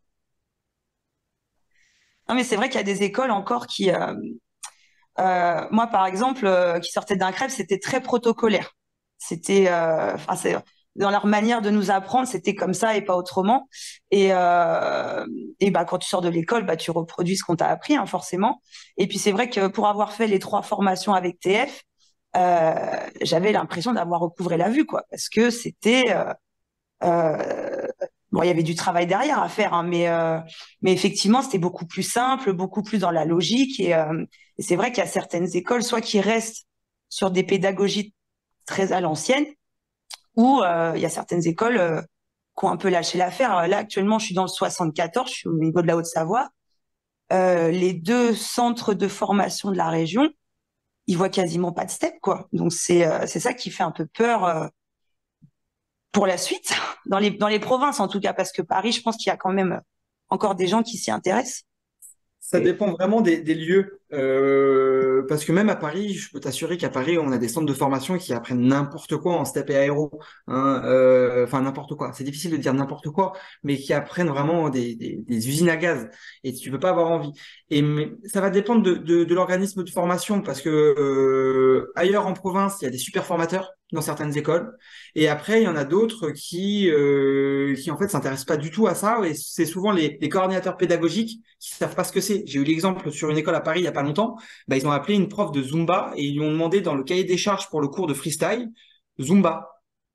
Non, mais c'est vrai qu'il y a des écoles encore qui, euh, euh, moi par exemple, euh, qui sortaient d'un crêpe, c'était très protocolaire. C'était, euh, enfin, c'est dans leur manière de nous apprendre, c'était comme ça et pas autrement. Et, euh, et bah quand tu sors de l'école, bah tu reproduis ce qu'on t'a appris, hein, forcément. Et puis c'est vrai que pour avoir fait les trois formations avec T F, euh, j'avais l'impression d'avoir recouvré la vue, quoi, parce que c'était euh, euh, bon, il y avait du travail derrière à faire, hein, mais, euh, mais effectivement, c'était beaucoup plus simple, beaucoup plus dans la logique. Et, euh, et c'est vrai qu'il y a certaines écoles, soit qui restent sur des pédagogies très à l'ancienne, ou euh, il y a certaines écoles euh, qui ont un peu lâché l'affaire. Là, actuellement, je suis dans le soixante-quatorze, je suis au niveau de la Haute-Savoie. Euh, les deux centres de formation de la région, ils voient quasiment pas de step, quoi. Donc c'est euh, c'est ça qui fait un peu peur. Euh, pour la suite, dans les, dans les provinces en tout cas, parce que Paris, je pense qu'il y a quand même encore des gens qui s'y intéressent. Ça dépend vraiment des, des lieux. Euh, parce que même à Paris, je peux t'assurer qu'à Paris, on a des centres de formation qui apprennent n'importe quoi en step et aéro. Hein, euh, enfin, n'importe quoi. C'est difficile de dire n'importe quoi, mais qui apprennent vraiment des, des, des usines à gaz. Et tu peux pas avoir envie. Et mais, ça va dépendre de, de, de l'organisme de formation, parce que euh, ailleurs en province, il y a des super formateurs dans certaines écoles. Et après, il y en a d'autres qui, euh, qui en fait s'intéressent pas du tout à ça. Et c'est souvent les, les coordinateurs pédagogiques qui savent pas ce que c'est. J'ai eu l'exemple sur une école à Paris il y a pas longtemps. Bah, ils ont appelé une prof de Zumba et ils lui ont demandé dans le cahier des charges pour le cours de freestyle, Zumba.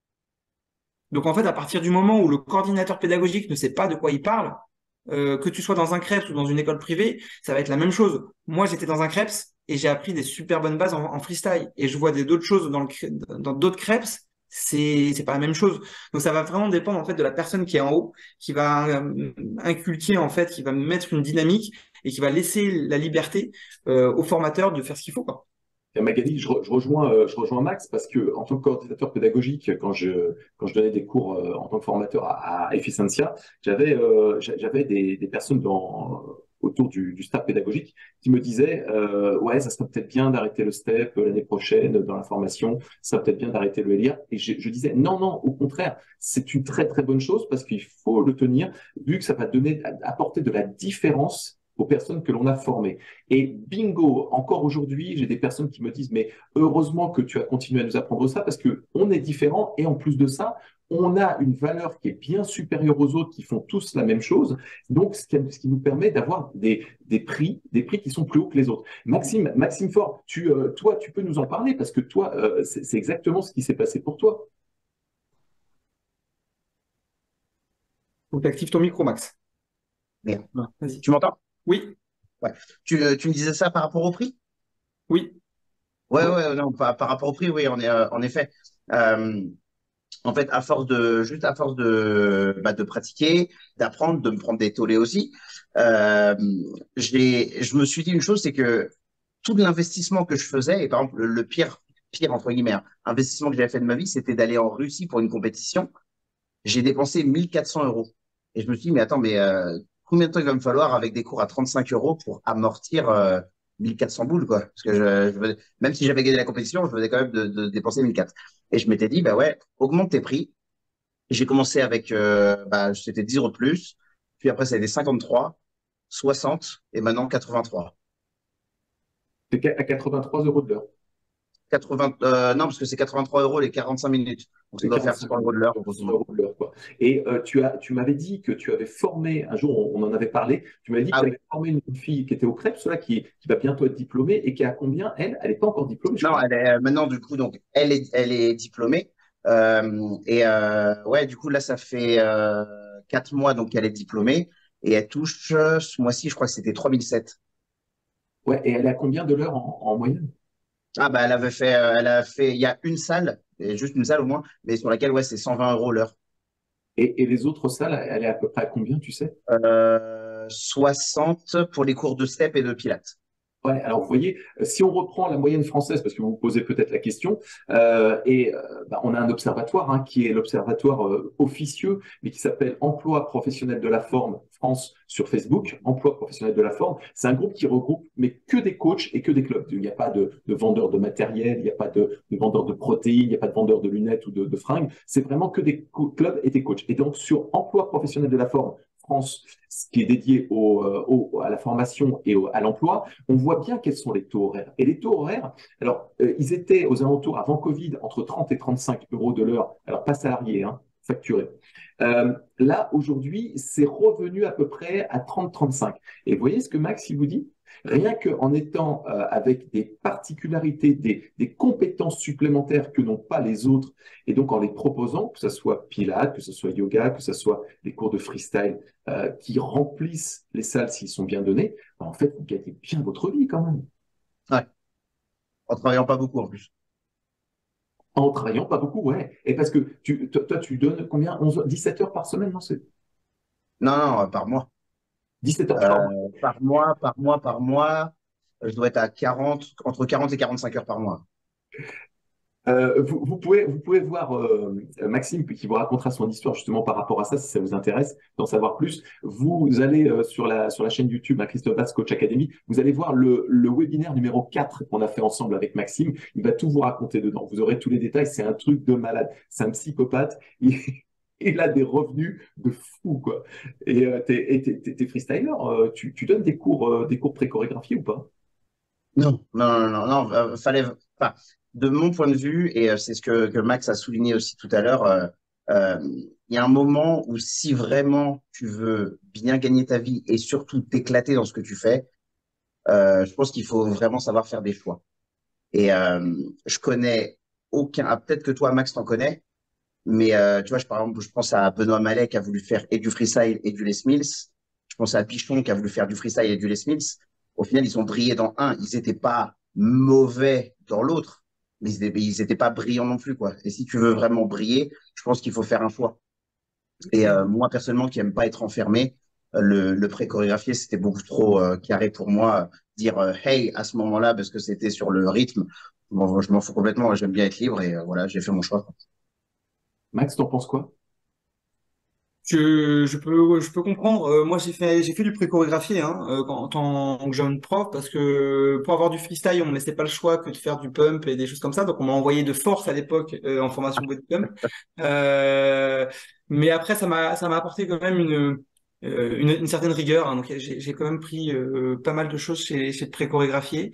Donc en fait, à partir du moment où le coordinateur pédagogique ne sait pas de quoi il parle, euh, que tu sois dans un crêpe ou dans une école privée, ça va être la même chose. Moi, j'étais dans un crêpe et j'ai appris des super bonnes bases en, en freestyle. Et je vois des d'autres choses dans le crê- dans d'autres crêpes, c'est c'est pas la même chose. Donc ça va vraiment dépendre en fait de la personne qui est en haut, qui va euh, inculquer en fait, qui va mettre une dynamique et qui va laisser la liberté euh, au formateur de faire ce qu'il faut, quoi. Et Magali, je, re- je rejoins, euh, je rejoins Max parce que en tant que coordinateur pédagogique, quand je, quand je donnais des cours euh, en tant que formateur à, à Efficiencia, j'avais euh, j'a- j'avais des, des personnes dans, autour du, du staff pédagogique qui me disaient euh, ouais, ça serait peut-être bien d'arrêter le STEP l'année prochaine dans la formation, ça serait peut-être bien d'arrêter le L I R. Et je, je disais non, non, au contraire, c'est une très très bonne chose parce qu'il faut le tenir, vu que ça va donner, apporter de la différence aux personnes que l'on a formées. Et bingo, encore aujourd'hui, j'ai des personnes qui me disent, mais heureusement que tu as continué à nous apprendre ça parce que on est différents et en plus de ça, on a une valeur qui est bien supérieure aux autres qui font tous la même chose. Donc, ce qui, ce qui nous permet d'avoir des, des prix, des prix qui sont plus hauts que les autres. Maxime, Maxime Faure, tu, euh, toi, tu peux nous en parler parce que toi, euh, c'est c'est exactement ce qui s'est passé pour toi. Donc tu actives ton micro, Max. Merde. Ouais, vas-y. Tu m'entends? Oui, Ouais. Tu, euh, tu me disais ça par rapport au prix? oui. Ouais, Ouais. ouais, non, par, par rapport au prix, oui, on est, euh, en effet. Euh, en fait, à force de, juste à force de, bah, de pratiquer, d'apprendre, de me prendre des tollés aussi, euh, j'ai, je me suis dit une chose, c'est que tout l'investissement que je faisais, et par exemple, le, le pire pire, entre guillemets, hein, investissement que j'avais fait de ma vie, c'était d'aller en Russie pour une compétition. J'ai dépensé mille quatre cents euros. Et je me suis dit, mais attends, mais euh, combien de temps il va me falloir avec des cours à trente-cinq euros pour amortir euh, mille quatre cents boules, quoi. Parce que je, je veux- même si j'avais gagné la compétition, je venais quand même de, de dépenser mille quatre. Et je m'étais dit, bah ouais, augmente tes prix. J'ai commencé avec, euh, bah, c'était dix euros de plus. Puis après, ça a été cinquante-trois, soixante et maintenant quatre-vingt-trois. C'est à quatre-vingt-trois euros de l'heure. quatre-vingts, euh, non, parce que c'est quatre-vingt-trois euros les quarante-cinq minutes. Donc ça C'est doit faire quarante-cinq cent euros de l'heure, euros grosso cent modo. euros de l'heure, quoi. Et euh, tu as, tu m'avais dit que tu avais formé, un jour on, on en avait parlé, tu m'avais dit que Ah tu oui. avais formé une, une fille qui était au crêpes, cela qui, qui va bientôt être diplômée et qui a combien, elle? Elle n'est pas encore diplômée, je Non, crois. elle est euh, maintenant, du coup, donc, elle est, elle est diplômée. Euh, et euh, ouais, du coup, là, ça fait euh, quatre mois donc qu'elle est diplômée. Et elle touche, euh, ce mois-ci, je crois que c'était trois mille sept. Ouais, et elle est à combien de l'heure en, en moyenne? Ah, bah, elle avait fait, euh, elle a fait, il y a une salle, et juste une salle au moins, mais sur laquelle, ouais, c'est cent vingt euros l'heure. Et, et les autres salles, elle est à peu près à combien, tu sais? Euh, soixante pour les cours de step et de pilates. Ouais, alors vous voyez, euh, si on reprend la moyenne française, parce que vous vous posez peut-être la question, euh, et euh, bah, on a un observatoire hein, qui est l'observatoire euh, officieux, mais qui s'appelle Emploi professionnel de la forme France sur Facebook. Emploi professionnel de la forme, c'est un groupe qui regroupe mais que des coachs et que des clubs. Il n'y a pas de, de vendeurs de matériel, il n'y a pas de, de vendeurs de protéines, il n'y a pas de vendeurs de lunettes ou de, de fringues. C'est vraiment que des clubs et des coachs. Et donc sur Emploi professionnel de la forme France, ce qui est dédié au, euh, au, à la formation et au, à l'emploi, on voit bien quels sont les taux horaires. Et les taux horaires, alors, euh, ils étaient aux alentours, avant Covid, entre trente et trente-cinq euros de l'heure, alors pas salariés, hein, facturés. Euh, là, aujourd'hui, c'est revenu à peu près à trente trente-cinq. Et vous voyez ce que Max, il vous dit? Rien qu'en étant euh, avec des particularités, des, des compétences supplémentaires que n'ont pas les autres, et donc en les proposant, que ce soit Pilates, que ce soit yoga, que ce soit des cours de freestyle euh, qui remplissent les salles s'ils sont bien donnés, ben, en fait, vous gagnez bien votre vie quand même. Ouais, en travaillant pas beaucoup en plus. En travaillant pas beaucoup, ouais. Et parce que tu, toi, toi, tu donnes combien? onze, dix-sept heures par semaine, non? C'est Non, non, euh, par mois. dix-sept heures par Euh, mois. par mois, par mois, par mois, euh, je dois être à quarante, entre quarante et quarante-cinq heures par mois. Euh, vous, vous pouvez, vous pouvez voir euh, Maxime qui vous racontera son histoire justement par rapport à ça, si ça vous intéresse d'en savoir plus. Vous allez euh, sur la, sur la chaîne YouTube hein, Christophe Bass Coach Academy, vous allez voir le, le webinaire numéro quatre qu'on a fait ensemble avec Maxime. Il va tout vous raconter dedans. Vous aurez tous les détails. C'est un truc de malade. C'est un psychopathe. Il, il a des revenus de fou, quoi. Et euh, t'es, et t'es, t'es- t'es freestyler. euh, tu, tu donnes des cours, euh, des cours pré-chorégraphiés ou pas? Non, non, non, non, non, euh, fallait, enfin, de mon point de vue, et euh, c'est ce que, que Max a souligné aussi tout à l'heure, euh, euh, il y a un moment où si vraiment tu veux bien gagner ta vie et surtout t'éclater dans ce que tu fais, euh, je pense qu'il faut vraiment savoir faire des choix. Et euh, je connais aucun, ah, peut-être que toi, Max, t'en connais, mais euh, tu vois, je, par exemple, je pense à Benoît Mallet qui a voulu faire et du freestyle et du Les Mills. Je pense à Pichon qui a voulu faire du freestyle et du Les Mills. Au final, ils ont brillé dans un. Ils n'étaient pas mauvais dans l'autre, mais ils n'étaient ils étaient pas brillants non plus, quoi. Et si tu veux vraiment briller, je pense qu'il faut faire un choix. Et euh, moi, personnellement, qui aime pas être enfermé, euh, le, le pré-chorégraphié, c'était beaucoup trop euh, carré pour moi. Dire euh, hey à ce moment-là, parce que c'était sur le rythme, bon, je m'en fous complètement. J'aime bien être libre et euh, voilà, j'ai fait mon choix. Max, t'en penses quoi? Je, je peux, je peux comprendre. Euh, moi, j'ai fait, j'ai fait du pré-chorégraphié hein, euh, quand- en tant que jeune prof parce que pour avoir du freestyle, on me laissait pas le choix que de faire du pump et des choses comme ça. Donc, on m'a envoyé de force à l'époque euh, en formation body pump. Euh, mais après, ça m'a, ça m'a apporté quand même une, euh, une, une certaine rigueur. Hein. Donc, j'ai, j'ai quand même pris euh, pas mal de choses chez, chez le pré-chorégraphié.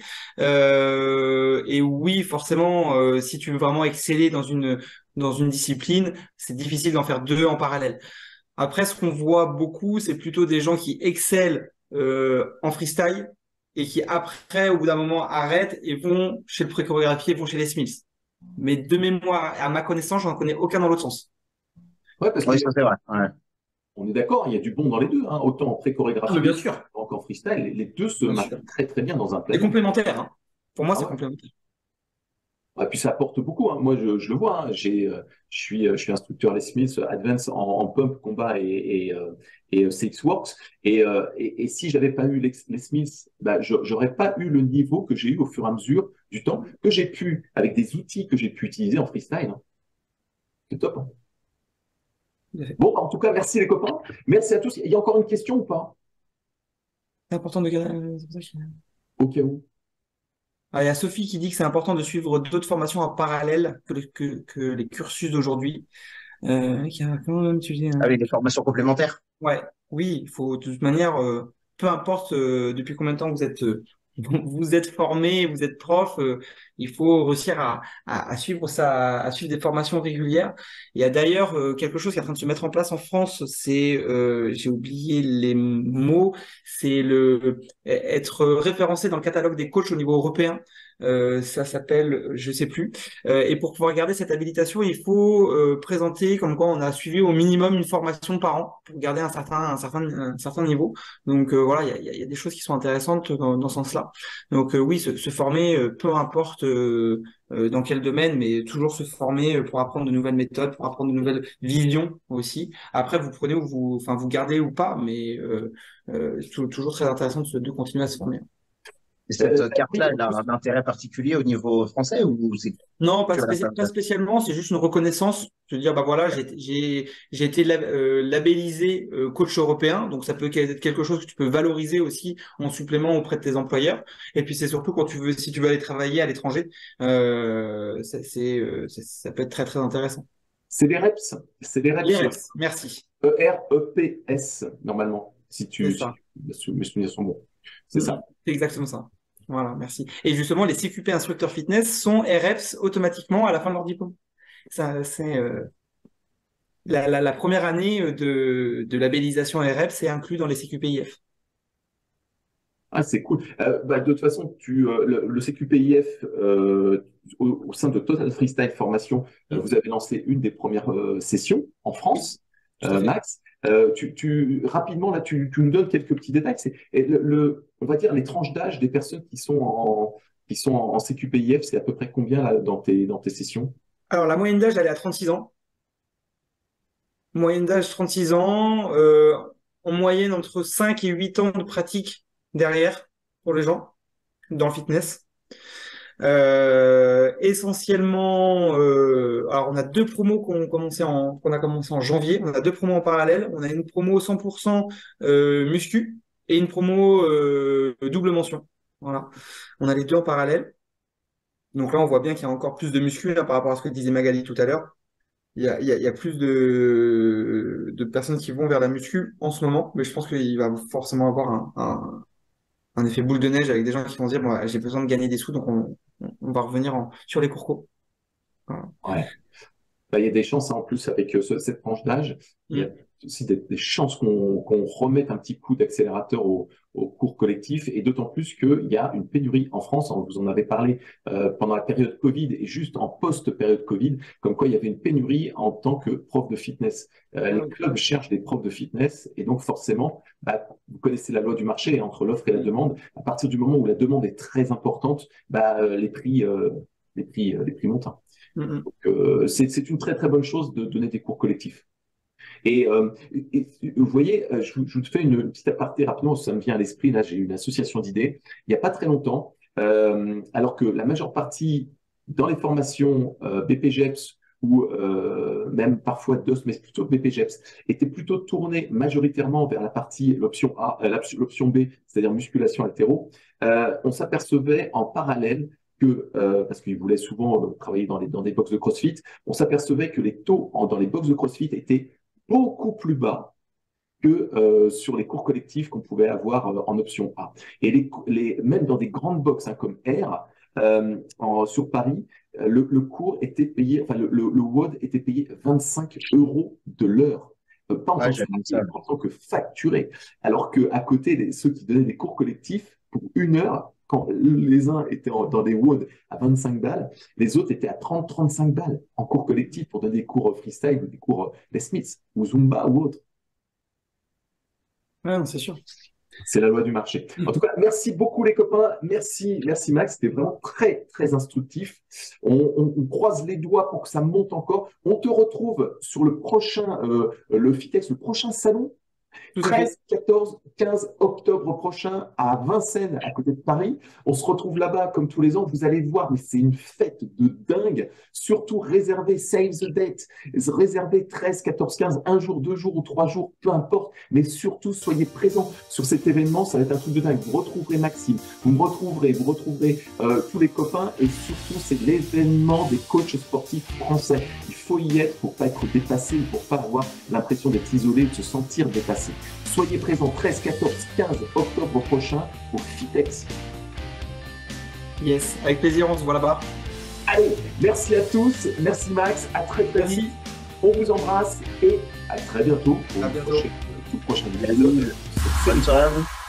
Euh, et oui, forcément, euh, si tu veux vraiment exceller dans une, dans une discipline, c'est difficile d'en faire deux en parallèle. Après, ce qu'on voit beaucoup, c'est plutôt des gens qui excellent euh, en freestyle et qui après, au bout d'un moment, arrêtent et vont chez le pré-chorégraphié, vont chez les Smiths. Mais de mémoire, à ma connaissance, j'en connais aucun dans l'autre sens. Ouais, parce Oui, qu'il y a- ça c'est vrai. Ouais. on est d'accord, il y a du bon dans les deux, hein, autant en Ah, mais bien pré-chorégraphie sûr, qu'en freestyle. Les les deux se bien sûr. marient très très bien dans un C'est planning. complémentaire. Hein. Pour moi, Ah c'est ouais. complémentaire. Et puis ça apporte beaucoup, hein. Moi, je, je le vois, hein. J'ai, euh, je suis, euh, je suis instructeur Les Smiths Advance en, en pump, combat et, et, euh, et euh, C X Works. Et, euh, et, et si j'avais pas eu les, les Smiths, bah, je- j'aurais pas eu le niveau que j'ai eu au fur et à mesure du temps, que j'ai pu, avec des outils que j'ai pu utiliser en freestyle, hein. C'est top, hein. Bon, en tout cas, merci les copains. Merci à tous. Il y a encore une question ou pas? C'est important de garder. c'est pour ça que- Au cas où. Ah, il y a Sophie qui dit que c'est important de suivre d'autres formations en parallèle que, le- que, que les cursus d'aujourd'hui. Euh, qui a quand même étudié, hein. Avec des formations complémentaires. Ouais, oui, il faut de toute manière, euh, peu importe euh, depuis combien de temps vous êtes, euh, vous êtes formé, vous êtes prof, euh, il faut réussir à, à, à suivre ça, à suivre des formations régulières. Il y a d'ailleurs euh, quelque chose qui est en train de se mettre en place en France, c'est, euh, j'ai oublié les mots, c'est le être référencé dans le catalogue des coachs au niveau européen. Euh, ça s'appelle, je sais plus. Euh, et pour pouvoir garder cette habilitation, il faut euh, présenter comme quoi on a suivi au minimum une formation par an pour garder un certain, un certain, un certain niveau. Donc euh, voilà, il y a, il y a- il y a des choses qui sont intéressantes dans, dans ce sens-là. Donc euh, oui, se, se former, euh, peu importe euh, euh, dans quel domaine, mais toujours se former euh, pour apprendre de nouvelles méthodes, pour apprendre de nouvelles visions aussi. Après, vous prenez ou vous, enfin vous gardez ou pas, mais euh, euh, c'est tou- toujours très intéressant de, se- de continuer à se former. Et Euh, cette carte-là, elle a un intérêt particulier au niveau français ou c'est Non, pas, que à spéci- pas l'international? spécialement, c'est juste une reconnaissance. Se dire, bah voilà, j'ai j'ai j'ai été lab- euh, labellisé euh, coach européen, donc ça peut être quelque chose que tu peux valoriser aussi en supplément auprès de tes employeurs. Et puis c'est surtout quand tu veux, si tu veux aller travailler à l'étranger, euh, ça, c'est, euh, ça, ça peut être très très intéressant. c'est les reps. C'est les reps. Les reps, merci, E-R-E-P-S, normalement, si c'est tu, si ça. tu- mes souvenirs sont bons. C'est Mm, ça. c'est exactement ça. Voilà, merci. Et justement, les C Q P instructeurs fitness sont R reps automatiquement à la fin de leur diplôme. Ça, c'est euh, La, la, la première année euh, de, de labellisation R F, c'est inclus dans les C Q P I F. Ah, c'est cool. Euh, bah, de toute façon, tu, euh, le, le C Q P I F, euh, au, au sein de Total Freestyle Formation, euh, Mm. vous avez lancé une des premières euh, sessions en Oui, France, tout à euh, fait. Max. Euh, tu, tu, rapidement, là, tu, tu nous donnes quelques petits détails. C'est, et le, le- on va dire les tranches d'âge des personnes qui sont en, qui sont en, C Q P I F, c'est à peu près combien là, dans tes, dans tes sessions? Alors, la moyenne d'âge, elle est à trente-six ans. Moyenne d'âge, trente-six ans. Euh, en moyenne, entre cinq et huit ans de pratique derrière pour les gens dans le fitness. Euh, essentiellement, euh, alors on a deux promos qu'on commencé en, qu'on a commencé en janvier. On a deux promos en parallèle. On a une promo cent pour cent euh, muscu et une promo euh, double mention. Voilà. On a les deux en parallèle. Donc là, on voit bien qu'il y a encore plus de muscu là, par rapport à ce que disait Magali tout à l'heure. Il y a, il y a, il y a plus de, de personnes qui vont vers la muscu en ce moment, mais je pense qu'il va forcément avoir un, un, un effet boule de neige avec des gens qui vont se dire, bon, j'ai besoin de gagner des sous, donc on, on va revenir en- sur les cours co. Voilà. Ouais. Bah, il y a des chances, hein, en plus, avec euh, ce- cette tranche d'âge, il y a Mm. aussi des, des chances qu'on qu'on remette un petit coup d'accélérateur au, au cours collectif, et d'autant plus qu'il y a une pénurie en France. On vous en avait parlé euh, pendant la période Covid et juste en post-période Covid, comme quoi il y avait une pénurie en tant que prof de fitness. Euh, Ah les oui. clubs cherchent des profs de fitness, et donc forcément, bah, vous connaissez la loi du marché, hein, entre l'offre et la Mm. demande. À partir du moment où la demande est très importante, bah, euh, les prix, euh, les prix, euh, les prix montent, hein. Mm, mm. Euh, c'est c'est une très très bonne chose de donner des cours collectifs. Et, euh, et- et vous voyez, euh, je, vous je vous fais une petite aparté rapidement, ça me vient à l'esprit. Là, j'ai eu une association d'idées il n'y a pas très longtemps, euh, alors que la majeure partie dans les formations euh, B P G E P S ou euh, même parfois D O S, mais plutôt B P G E P S, était plutôt tournée majoritairement vers la partie, l'option A, euh, l'option B, c'est-à-dire musculation altéro. Euh, on s'apercevait en parallèle que, euh, parce qu'ils voulaient souvent euh, travailler dans, les, dans des box de CrossFit, on s'apercevait que les taux en- dans les box de CrossFit étaient beaucoup plus bas que euh, sur les cours collectifs qu'on pouvait avoir euh, en option A. Et les, les, même dans des grandes boxes hein, comme R, euh, en, sur Paris, euh, le, le cours était payé, enfin le, le, le W O D était payé vingt-cinq euros de l'heure. Euh, pas en Ouais, tant que j'avais vu ça. salarié, en tant que facturé. Alors qu'à côté, des, ceux qui donnaient des cours collectifs, pour une heure, quand les uns étaient en, dans des W O D à vingt-cinq balles, les autres étaient à trente à trente-cinq balles en cours collectif pour donner des cours freestyle ou des cours Les Smiths ou Zumba ou autre. Ouais, non, c'est sûr. C'est la loi du marché. En tout cas, merci beaucoup les copains. Merci, merci Max. C'était vraiment très, très instructif. On, on, on croise les doigts pour que ça monte encore. On te retrouve sur le prochain, euh, le FITEX, le prochain salon. treize, quatorze, quinze octobre prochain à Vincennes, à côté de Paris. On se retrouve là-bas comme tous les ans. Vous allez voir, mais c'est une fête de dingue. Surtout réservez, save the date. Réservez treize, quatorze, quinze, un jour, deux jours ou trois jours, peu importe. Mais surtout, soyez présents sur cet événement. Ça va être un truc de dingue. Vous retrouverez Maxime, vous me retrouverez, vous retrouverez euh, tous les copains. Et surtout, c'est l'événement des coachs sportifs français. Il faut y être pour pas être dépassé, pour pas avoir l'impression d'être isolé, de se sentir dépassé. Soyez présents treize, quatorze, quinze octobre prochain au FITEX. Yes, avec plaisir, on se voit là-bas. Allez, merci à tous, merci Max, à très très vite. On vous embrasse et à très bientôt pour à le bientôt. prochain, tout prochain épisode. Bonne soirée à vous.